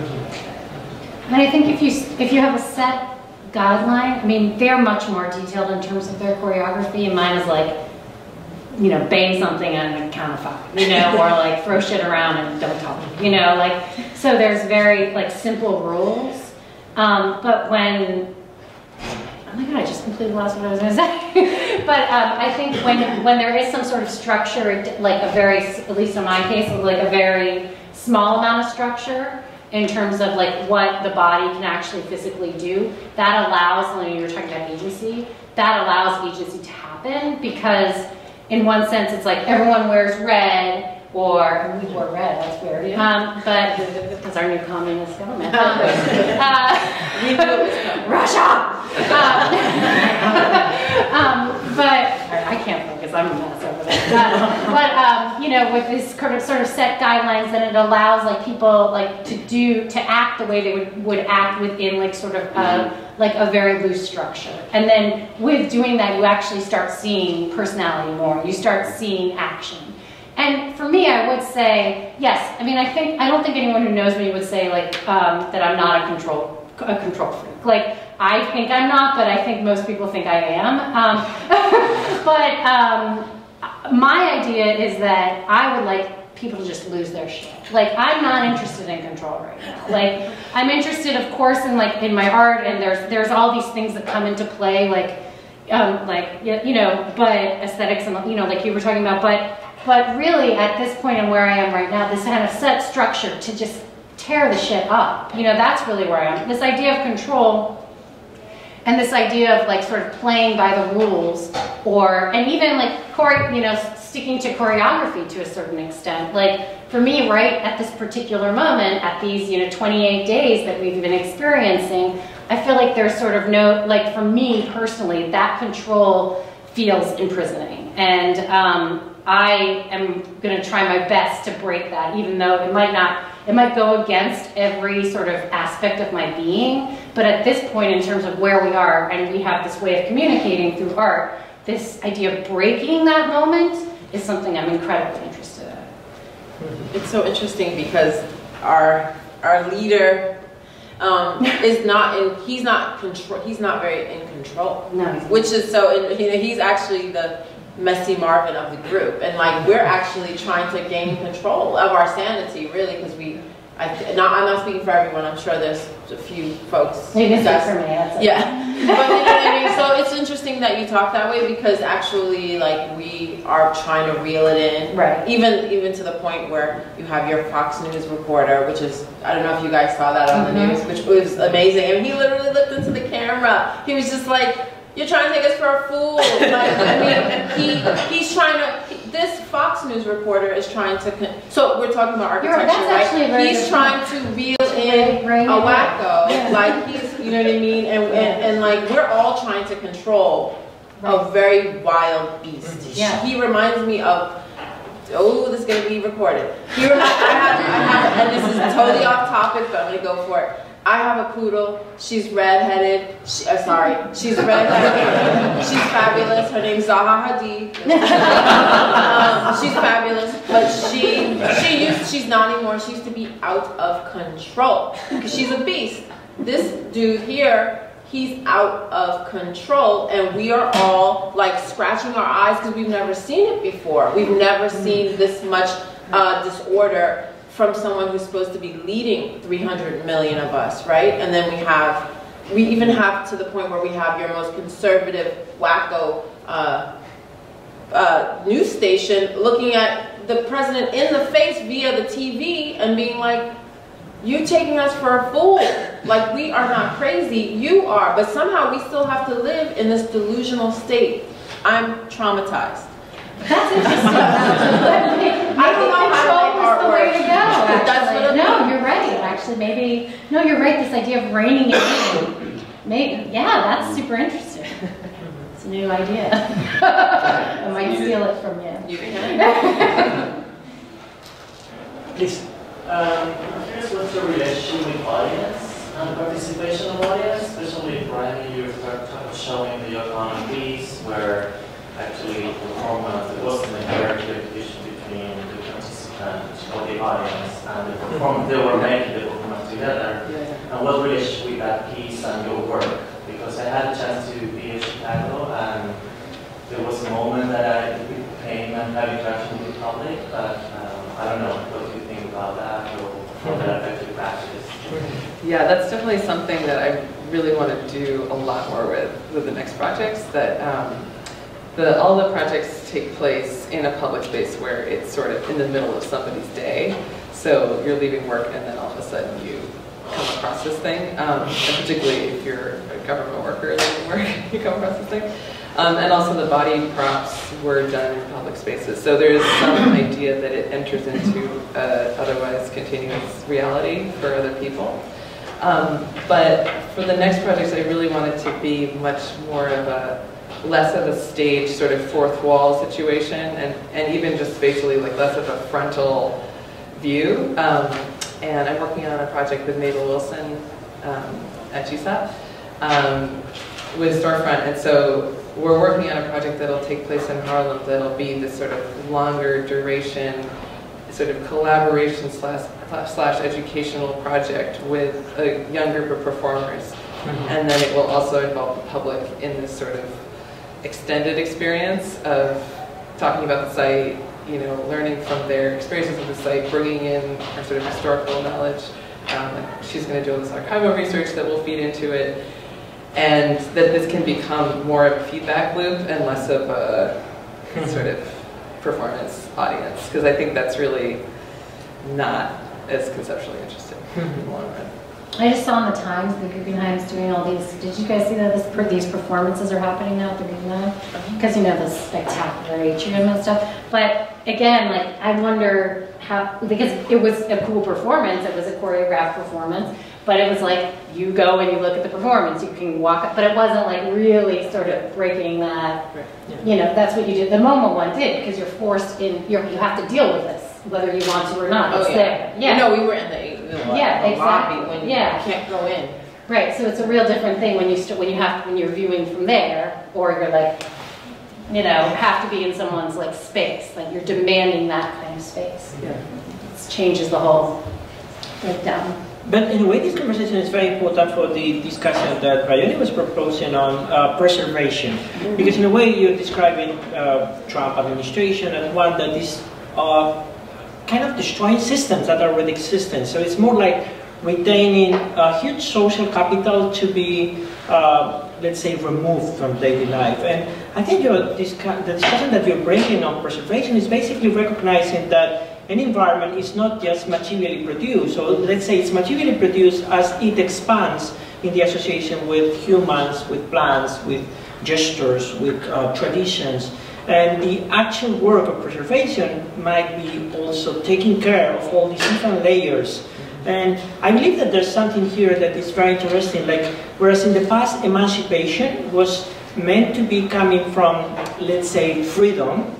And I think if you have a set guideline, I mean, they're much more detailed in terms of their choreography, and mine is like, you know, bang something and count to 5, you know, or like throw shit around and don't talk, you know, like, so there's very like simple rules. But when, oh my God, I just completely lost what I was going to say. But I think when there is some sort of structure, like a very, at least in my case, like a very small amount of structure in terms of like what the body can actually physically do, that allows, when you were talking about agency, that allows agency to happen, because in one sense it's like everyone wears red, or we wore red, that's weird, but because our new communist government. We knew it was coming. Russia! But I can't focus, I'm a mess over there. You know, with this sort of set guidelines, then it allows like people like to act the way they would act within like sort of like a very loose structure. And then with doing that, you actually start seeing personality more. You start seeing action. And for me, I would say, yes, I mean, I don't think anyone who knows me would say like that I'm not a control freak. Like, I think I'm not, but I think most people think I am. My idea is that I would like people to just lose their shit. Like, I'm not interested in control right now. Like, I'm interested, of course, in my art, and there's all these things that come into play, like you know, but aesthetics and you know, like you were talking about, but really at this point and where I am right now, this kind of set structure to just tear the shit up. You know, that's really where I am. This idea of control and this idea of like sort of playing by the rules, and even like you know, sticking to choreography to a certain extent. Like for me, right at this particular moment, at these 28 days that we've been experiencing, I feel like there's sort of no, like for me personally, that control feels imprisoning, and I am going to try my best to break that, even though it might go against every sort of aspect of my being. But at this point, in terms of where we are, and we have this way of communicating through art, this idea of breaking that moment is something I'm incredibly interested in. It's so interesting because our leader is not he's not very in control. No, which is so, you know, he's actually the messy Marvin of the group, and like we're actually trying to gain control of our sanity, really, because I'm not speaking for everyone. I'm sure there's a few folks. Maybe it's for me. Yeah, but you know what I mean. So it's interesting that you talk that way, because actually, like, we are trying to reel it in, right? Even to the point where you have your Fox News reporter, which is, I don't know if you guys saw that on the news, which was amazing. I mean, he literally looked into the camera. He was just like, "You're trying to take us for a fool." Like, I mean, he's trying to. This Fox News reporter is trying to. So we're talking about architecture, right? He's trying to reel in a wacko, yeah. Like he's, you know what I mean, and like we're all trying to control a very wild beast. Yeah. He reminds me of. Oh, this is gonna be recorded. I have, and this is totally off topic, but I'm gonna go for it. I have a poodle. She's redheaded. She's redheaded. She's fabulous. Her name's Zaha Hadid. She's fabulous, but she's not anymore. She used to be out of control because she's a beast. This dude here, he's out of control, and we are all like scratching our eyes because we've never seen it before. We've never seen this much disorder from someone who's supposed to be leading 300 million of us, right? And then we even have to the point where we have your most conservative, wacko news station looking at the president in the face via the TV and being like, "You taking us for a fool. Like, we are not crazy, you are." But somehow we still have to live in this delusional state. I'm traumatized. That's interesting. I don't know how to make art work. The way to go, actually. No, you're right. Actually, you're right. This idea of reining it in. Yeah, that's super interesting. It's a new idea. I might steal it from you. You can. Please. Here's what's the relationship with audience and participation of audience, especially Bryony, you were showing the Yukon piece where actually performance, there wasn't a direct division between the participant or the audience and the performance. They were making the performance together. Yeah. And what relationship with that piece and your work? Because I had a chance to be in Chicago, and there was a moment that I came and had interaction with the public, but I don't know, what do you think about that, or how that affected your practice? Yeah, that's definitely something that I really want to do a lot more with the next projects. That all the projects take place in a public space where it's sort of in the middle of somebody's day. So you're leaving work and then all of a sudden you come across this thing. And particularly if you're a government worker leaving work, you come across this thing. And also the body props were done in public spaces. So there's some idea that it enters into otherwise continuous reality for other people. But for the next projects, I really wanted to be much more of a less of a stage sort of fourth wall situation, and even just spatially, like less of a frontal view. And I'm working on a project with Mabel Wilson at GSAPP with Storefront, and so we're working on a project that'll take place in Harlem that'll be this sort of longer duration, sort of collaboration slash educational project with a young group of performers. And then it will also involve the public in this sort of extended experience of talking about the site, you know, learning from their experiences of the site, bringing in our sort of historical knowledge. She's going to do all this archival research that will feed into it, and that this can become more of a feedback loop and less of a sort of performance audience, because I think that's really not as conceptually interesting in the long run. I just saw in the Times, the Guggenheim's doing all these, did you guys see that these performances are happening now at the Guggenheim? Because, you know, the spectacular atrium and stuff. But again, like, I wonder how, because it was a cool performance, it was a choreographed performance, but it was like, you go and you look at the performance, you can walk up, but it wasn't like really sort of breaking that, you know, that's what you did. The MoMA one did, because you're forced in, you have to deal with this, whether you want to or not. It's there. Yeah. No, we were in the exactly. lobby when you can't go in. Right, so it's a real different thing when you're viewing from there, or you're like, you know, have to be in someone's like space, like you're demanding that kind of space. Yeah. It changes the whole breakdown. But in a way, this conversation is very important for the discussion that Bryony was proposing on preservation. Because in a way, you're describing Trump administration as one that is kind of destroying systems that are already existing. So it's more like retaining a huge social capital to be, let's say, removed from daily life. And I think the discussion that you're bringing on preservation is basically recognizing that an environment is not just materially produced. So let's say it's materially produced as it expands in the association with humans, with plants, with gestures, with traditions. And the actual work of preservation might be also taking care of all these different layers. And I believe that there's something here that is very interesting. Like, whereas in the past, emancipation was meant to be coming from, let's say, freedom,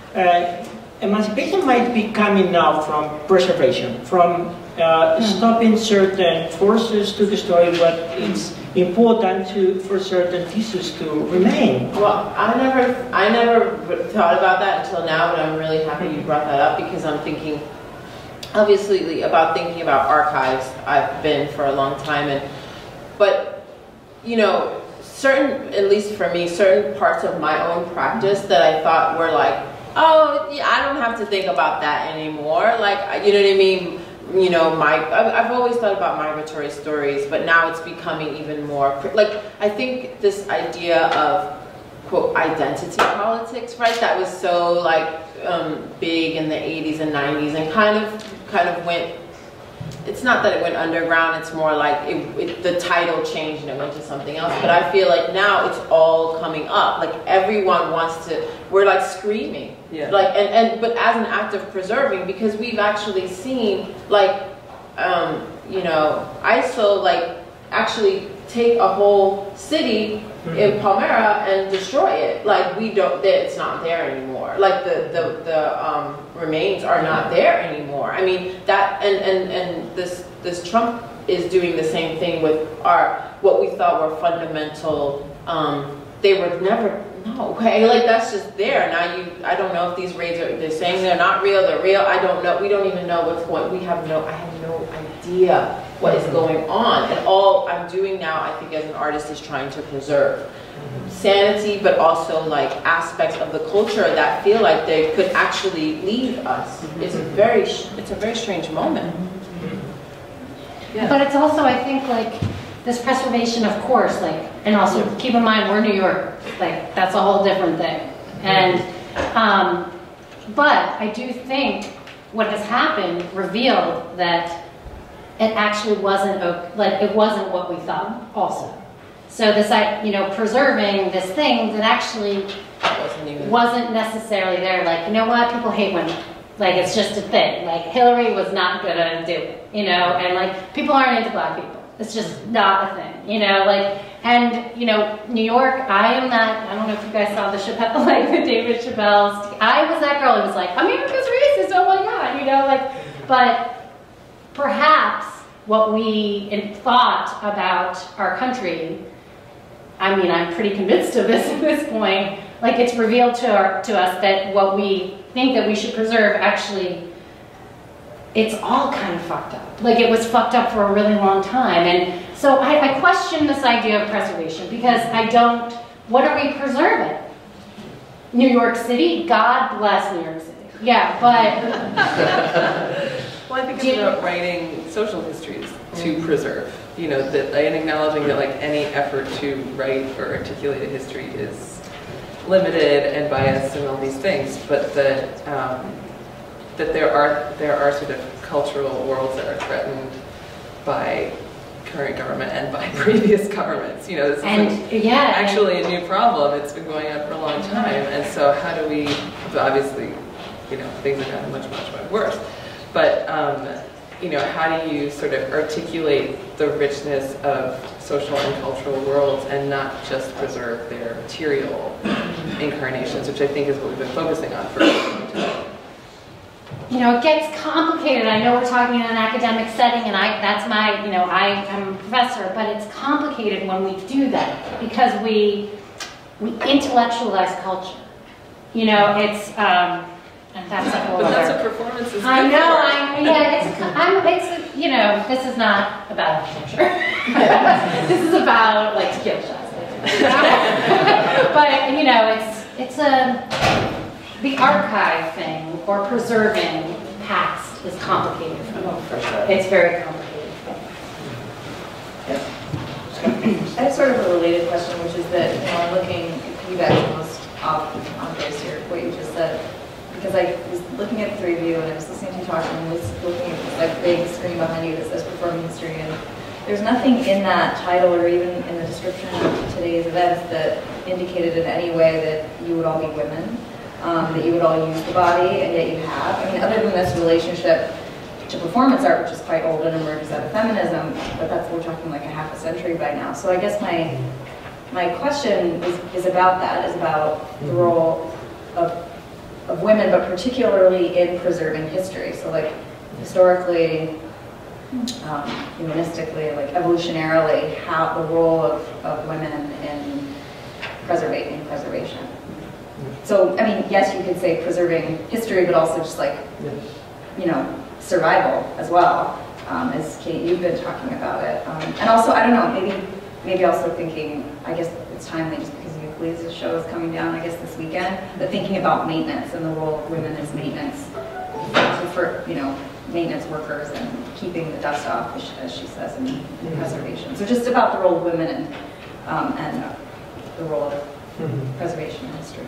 emancipation might be coming now from preservation, from stopping certain forces to destroy what is important for certain tissues to remain. Well, I never thought about that until now, but I'm really happy you brought that up, because I'm thinking, obviously, thinking about archives. I've been for a long time, but you know, at least for me, certain parts of my own practice that I thought were like, oh, yeah, I don't have to think about that anymore. Like, you know what I mean? You know, I've always thought about migratory stories, but now it's becoming even more, like, I think this idea of, quote, identity politics, right? That was so, like, big in the 80s and 90s, and kind of went, it's not that it went underground, it's more like the title changed and it went to something else. But I feel like now it's all coming up. Like, everyone wants to, we're like screaming. Yeah. Like, but as an act of preserving, because we've actually seen, like, you know, ISIL, like, actually take a whole city in Palmyra and destroy it. Like, it's not there anymore. Like, the remains are not there anymore. I mean, that, and this Trump is doing the same thing with what we thought were fundamental, they were never, no way, like, that's just there. Now I don't know if these raids they're saying they're not real, they're real, I don't know, we don't even know what's going, I have no idea what is going on. And all I'm doing now, I think, as an artist, is trying to preserve sanity, but also like aspects of the culture that feel like they could actually leave us. It's a very strange moment. Yeah. But it's also, I think, like, this preservation, of course, like, and also keep in mind, we're New York, like, that's a whole different thing. And, but I do think what has happened revealed that it actually wasn't, like, it wasn't what we thought also. So this, you know, preserving this thing that actually wasn't necessarily there. Like, you know what, people hate women. Like, it's just a thing. Like, Hillary was not gonna do it, you know, and like, people aren't into black people. It's just not a thing, you know, like, And, you know, New York, I am that, I don't know if you guys saw the Chappelle, like the David Chappelle's, I was that girl who was like, America's racist, oh my God, you know, like, but perhaps what we thought about our country, I mean, I'm pretty convinced of this at this point, like it's revealed to us that what we think that we should preserve, actually, it's all kind of fucked up. Like it was fucked up for a really long time. And so I question this idea of preservation because what are we preserving? New York City? God bless New York City. Yeah, but... Well, I think it's about writing social histories to preserve. You know, and acknowledging that like any effort to write or articulate a history is limited and biased and all these things, but that there are sort of cultural worlds that are threatened by current government and by previous governments. You know, this is actually a new problem. It's been going on for a long time, and so how do we? Obviously, you know, things have gotten much worse. But you know, how do you sort of articulate the richness of social and cultural worlds and not just preserve their material incarnations, which I think is what we've been focusing on for a long time. You know, it gets complicated. I know we're talking in an academic setting, and that's my, you know, I'm a professor, but it's complicated when we do that because we intellectualize culture. You know, it's, and that's a whole But other... that's what performance is. I know, it's, you know, this is not about architecture. This is about, like, skill shots. But, you know, it's the archive thing, or preserving past is complicated. For sure. It's very complicated. I have sort of a related question, which is that, you know, I'm looking, you guys almost off Andrés here, what you just said, because I was looking at the three of you and I was listening to you talk and I was looking at this like big screen behind you that says performing history, and there's nothing in that title or even in the description of today's events that indicated in any way that you would all be women, that you would all use the body, and yet you have. I mean, other than this relationship to performance art, which is quite old and emerges out of feminism, but we're talking like a half a century by now. So I guess my question is about that, is about the role of women, but particularly in preserving history. So like historically, humanistically, like evolutionarily, how the role of women in preservation. So, I mean, yes, you could say preserving history, but also just like, you know, survival as well, as Kate, you've been talking about it. And also, I don't know, maybe also thinking, I guess it's timely just because Euclid's show is coming down, I guess, this weekend, but thinking about maintenance and the role of women as maintenance, for, you know, maintenance workers and keeping the dust off, as she says, in preservation. So just about the role of women and the role of preservation in history.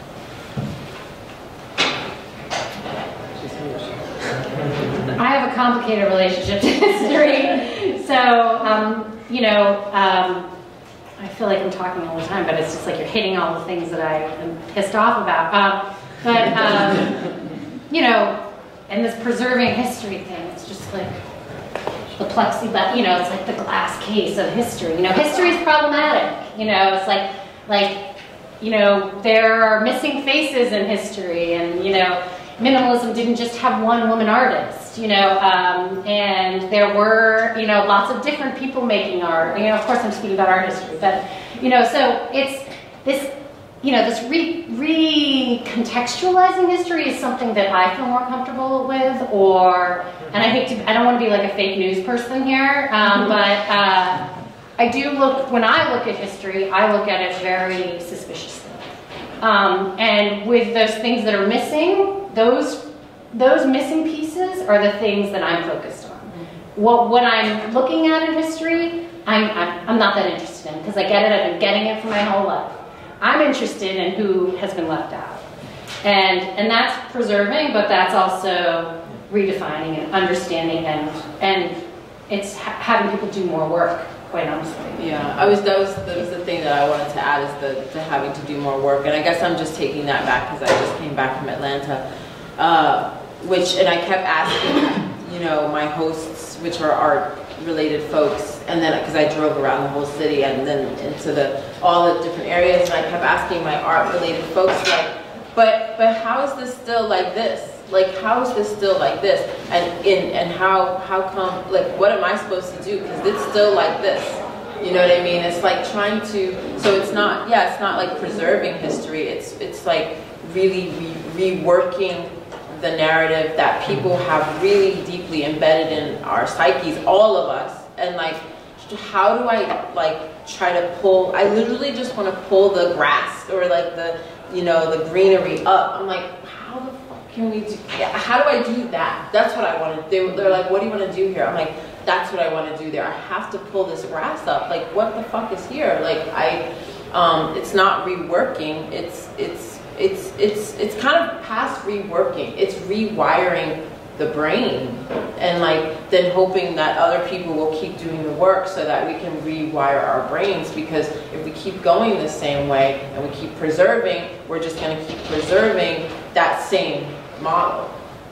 I have a complicated relationship to history, so you know, I feel like I'm talking all the time, but it's just like you're hitting all the things that I am pissed off about. You know, and this preserving history thing, it's just like the plexiglass, you know, it's like the glass case of history. You know, history is problematic. You know, it's like, you know, there are missing faces in history, and, you know, minimalism didn't just have one woman artist, you know, and there were, you know, lots of different people making art. You know, of course I'm speaking about art history, but, you know, so it's this, you know, this recontextualizing history is something that I feel more comfortable with, and I don't want to be like a fake news person here, but I do when I look at history, I look at it very suspiciously. And with those things that are missing, those missing pieces are the things that I'm focused on. What I'm looking at in history, I'm not that interested in, because I get it, I've been getting it for my whole life. I'm interested in who has been left out. And that's preserving, but that's also redefining and understanding, and it's having people do more work, quite honestly. Yeah, that was the thing that I wanted to add, is the having to do more work. And I guess I'm just taking that back because I just came back from Atlanta, and I kept asking, you know, my hosts, which are art related folks, and then because I drove around the whole city and then into all the different areas, and I kept asking my art related folks like, but how is this still like this? Like, how is this still like this? And how come, like, what am I supposed to do? Because it's still like this. You know what I mean? It's like trying to, so it's not, yeah, it's not like preserving history. It's like really reworking the narrative that people have really deeply embedded in our psyches, all of us. And like, how do I like try to pull, I literally just want to pull the grass or like the, you know, the greenery up. I'm like, how the fuck can we do, how do I do that? That's what I want to do. They're like, what do you want to do here? I'm like, that's what I want to do there. I have to pull this grass up. Like, what the fuck is here? Like, it's not reworking. It's kind of past reworking. It's rewiring the brain, and like then hoping that other people will keep doing the work so that we can rewire our brains. Because if we keep going the same way and we keep preserving, we're just going to keep preserving that same model.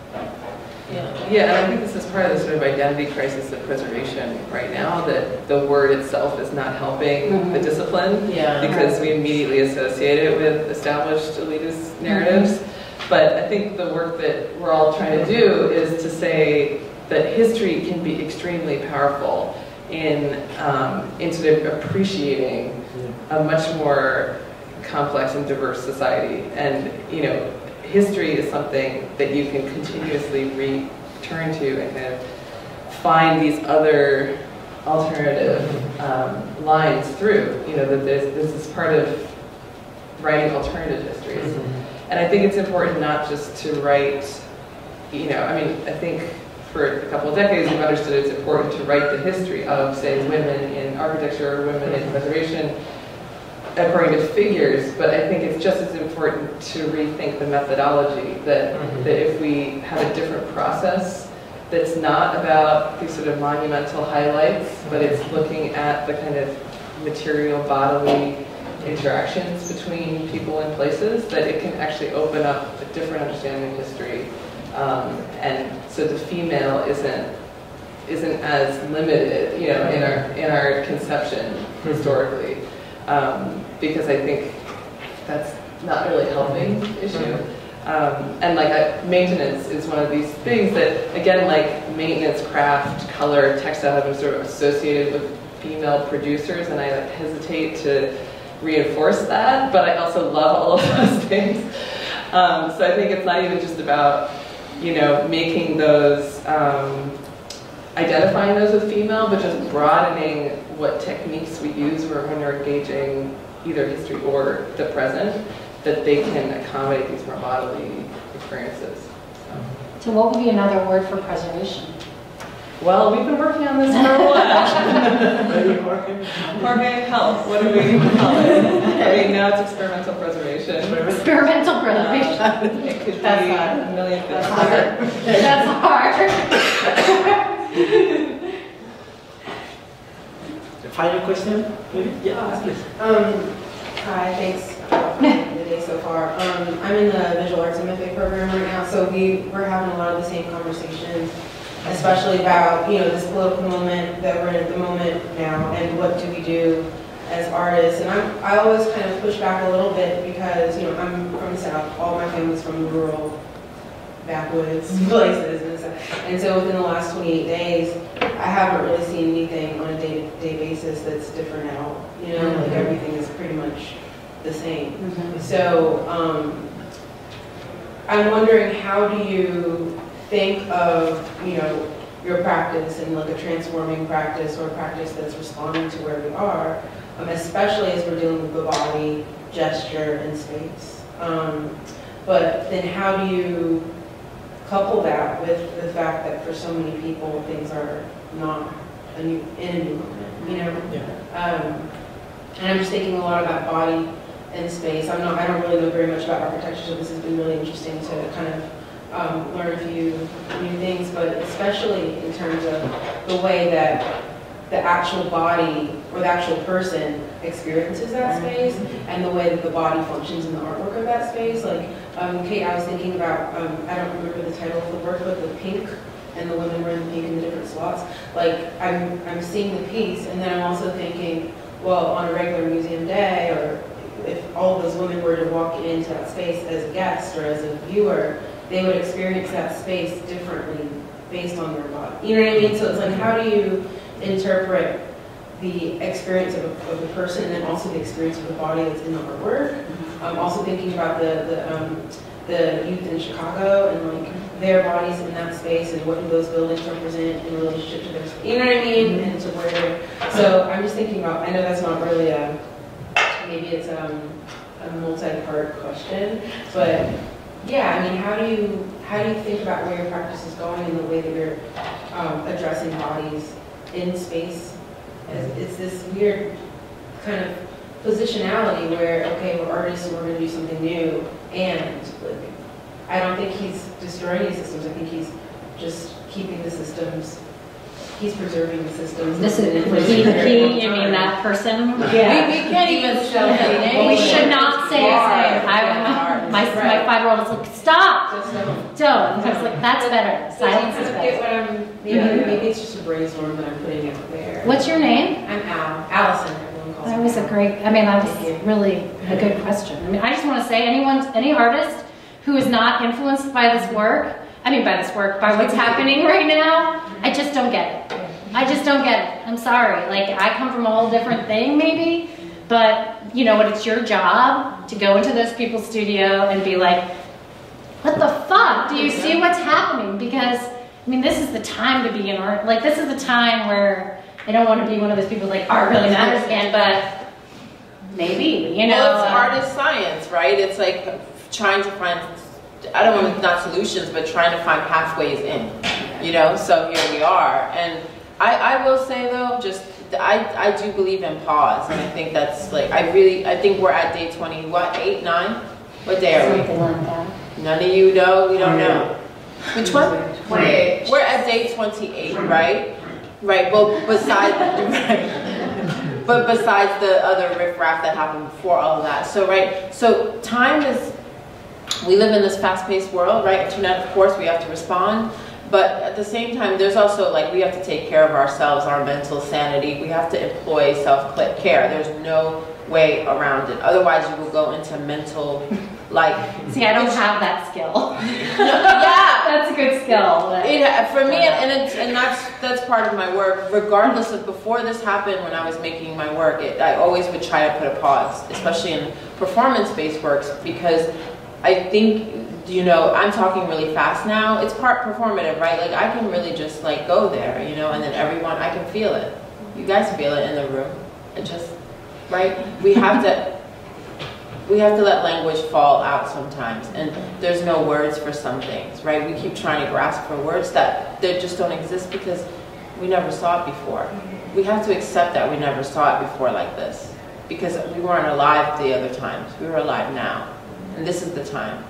Yeah, and I think this is part of the sort of identity crisis of preservation right now, that the word itself is not helping the discipline, because we immediately associate it with established elitist narratives. But I think the work that we're all trying to do is to say that history can be extremely powerful in sort of appreciating a much more complex and diverse society. And, you know, history is something that you can continuously return to and kind of find these other alternative lines through. You know, that this is part of writing alternative histories. And I think it's important not just to write, you know, I mean, I think for a couple of decades we've understood it's important to write the history of, say, women in architecture or women in preservation according to figures, but I think it's just as important to rethink the methodology, that if we have a different process that's not about these sort of monumental highlights, but it's looking at the kind of material, bodily interactions between people and places, that it can actually open up a different understanding of history. And so the female isn't as limited, you know, in our conception historically. Because I think that's not really helping the issue. And like maintenance is one of these things that, again, like maintenance, craft, color, textile have been sort of associated with female producers, and I like hesitate to reinforce that, but I also love all of those things. So I think it's not even just about, you know, making those, identifying those as female, but just broadening what techniques we use when we're engaging either history or the present, that they can accommodate these more bodily experiences. So what would be another word for preservation? Well, we've been working on this for a while. Jorge, help. What do we call it? I mean, now it's experimental preservation. Experimental preservation. It could That's be hard. a million things. That's hard. The final question? Maybe? Yeah, please. Hi, thanks for the day so far. I'm in the visual arts MFA program right now, so we're having a lot of the same conversations, especially about, you know, this political moment that we're in at the moment now, and what do we do as artists. And I always kind of push back a little bit because, you know, I'm from the South, all my family's from rural backwoods places, and so within the last 28 days, I haven't really seen anything on a day-to-day basis that's different at all. You know, like everything is pretty much the same. So I'm wondering, how do you think of, you know, your practice and like a transforming practice, or a practice that's responding to where we are, especially as we're dealing with the body, gesture, and space. But then how do you couple that with the fact that for so many people things are not in a new moment, you know? And I'm just thinking a lot about body and space. I don't really know very much about architecture, so this has been really interesting to kind of learn a few new things, but especially in terms of the way that the actual body or the actual person experiences that space, and the way that the body functions in the artwork of that space. Like, Kate, I was thinking about, I don't remember the title of the work, but the pink and the women were in the pink in the different slots. Like, I'm seeing the piece, and then I'm also thinking, well, on a regular museum day, or if all of those women were to walk into that space as a guest or as a viewer, they would experience that space differently based on their body. You know what I mean? So it's like, how do you interpret the experience of a person, and then also the experience of the body that's in the artwork? I'm also thinking about the youth in Chicago and like their bodies in that space and what do those buildings represent in relationship to their, you know what I mean? And to where they're, so I'm just thinking about, I know that's not really maybe it's a multi-part question, but yeah, I mean, how do you think about where your practice is going and the way that you're addressing bodies in space? It's this weird kind of positionality where, okay, we're artists and we're going to do something new, and like, I don't think he's destroying these systems. I think he's just keeping the systems. He's preserving the systems. This is he. You mean that person? Yeah. We can't even show him. We should not say his name. My 5-year-old is like, stop! Don't. I was like, that's better. Silence is better. Maybe it's just a brainstorm that I'm putting out there. What's your name? I'm Allison. That was a great, I mean, that was really a good question. I mean, I just want to say any artist who is not influenced by this work, by what's happening right now, I just don't get it. I just don't get it. I'm sorry. Like, I come from a whole different thing, maybe, but you know what? It's your job to go into those people's studio and be like, what the fuck? Do you see what's happening? Because, I mean, this is the time to be an art. Like, this is the time where I don't want to be one of those people like, art really matters again, but maybe, you know. Well, it's artist science, right? It's like trying to find, I don't want to, not solutions, but trying to find pathways in, you know? So here we are. And I will say though, just, I do believe in pause. And I think that's like, I think we're at day 20, what, 8, 9? What day are we? Something like that. None of you know? We don't know. Which one? 28. We're at day 28, right? Right, well, besides, right. But besides the other riffraff that happened before all of that. So, right, so time is, we live in this fast-paced world, right? Internet, of course, we have to respond. But at the same time, there's also, like, we have to take care of ourselves, our mental sanity. We have to employ self-care. There's no way around it. Otherwise, you will go into mental, like... See, I don't have that skill. Yeah. That's a good skill. For me, and that's part of my work, regardless of before this happened, when I was making my work, I always would try to put a pause, especially in performance-based works, because I think, you know, I'm talking really fast now. It's part performative, right? Like, I can really just, like, go there, you know, and then everyone, I can feel it. You guys feel it in the room. It just, right? We have to let language fall out sometimes, and there's no words for some things, right? We keep trying to grasp for words that just don't exist because we never saw it before. We have to accept that we never saw it before like this, because we weren't alive the other times. We were alive now, and this is the time.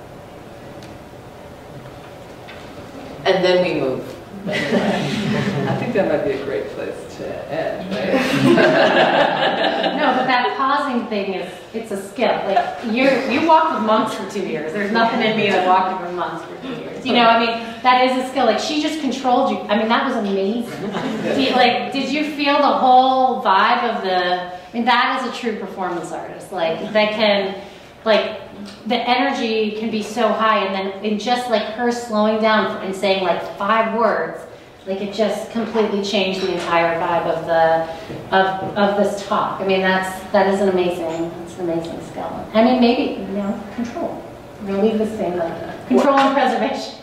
And then we move. I think that might be a great place to end, right? No, but that pausing thing it's a skill. Like, you walked with monks for 2 years. There's nothing in me that walked with monks for 2 years. You know, I mean, that is a skill. Like, she just controlled you. I mean, that was amazing. Did you feel the whole vibe of I mean, that is a true performance artist. Like, that can, like, the energy can be so high, and then in just like her slowing down and saying like 5 words, like it just completely changed the entire vibe of this talk. I mean, that is an amazing skill. I mean, maybe, you know, control. We're gonna leave this thing like control and preservation.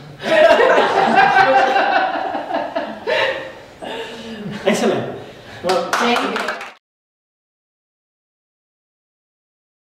Excellent. Well, Thank you.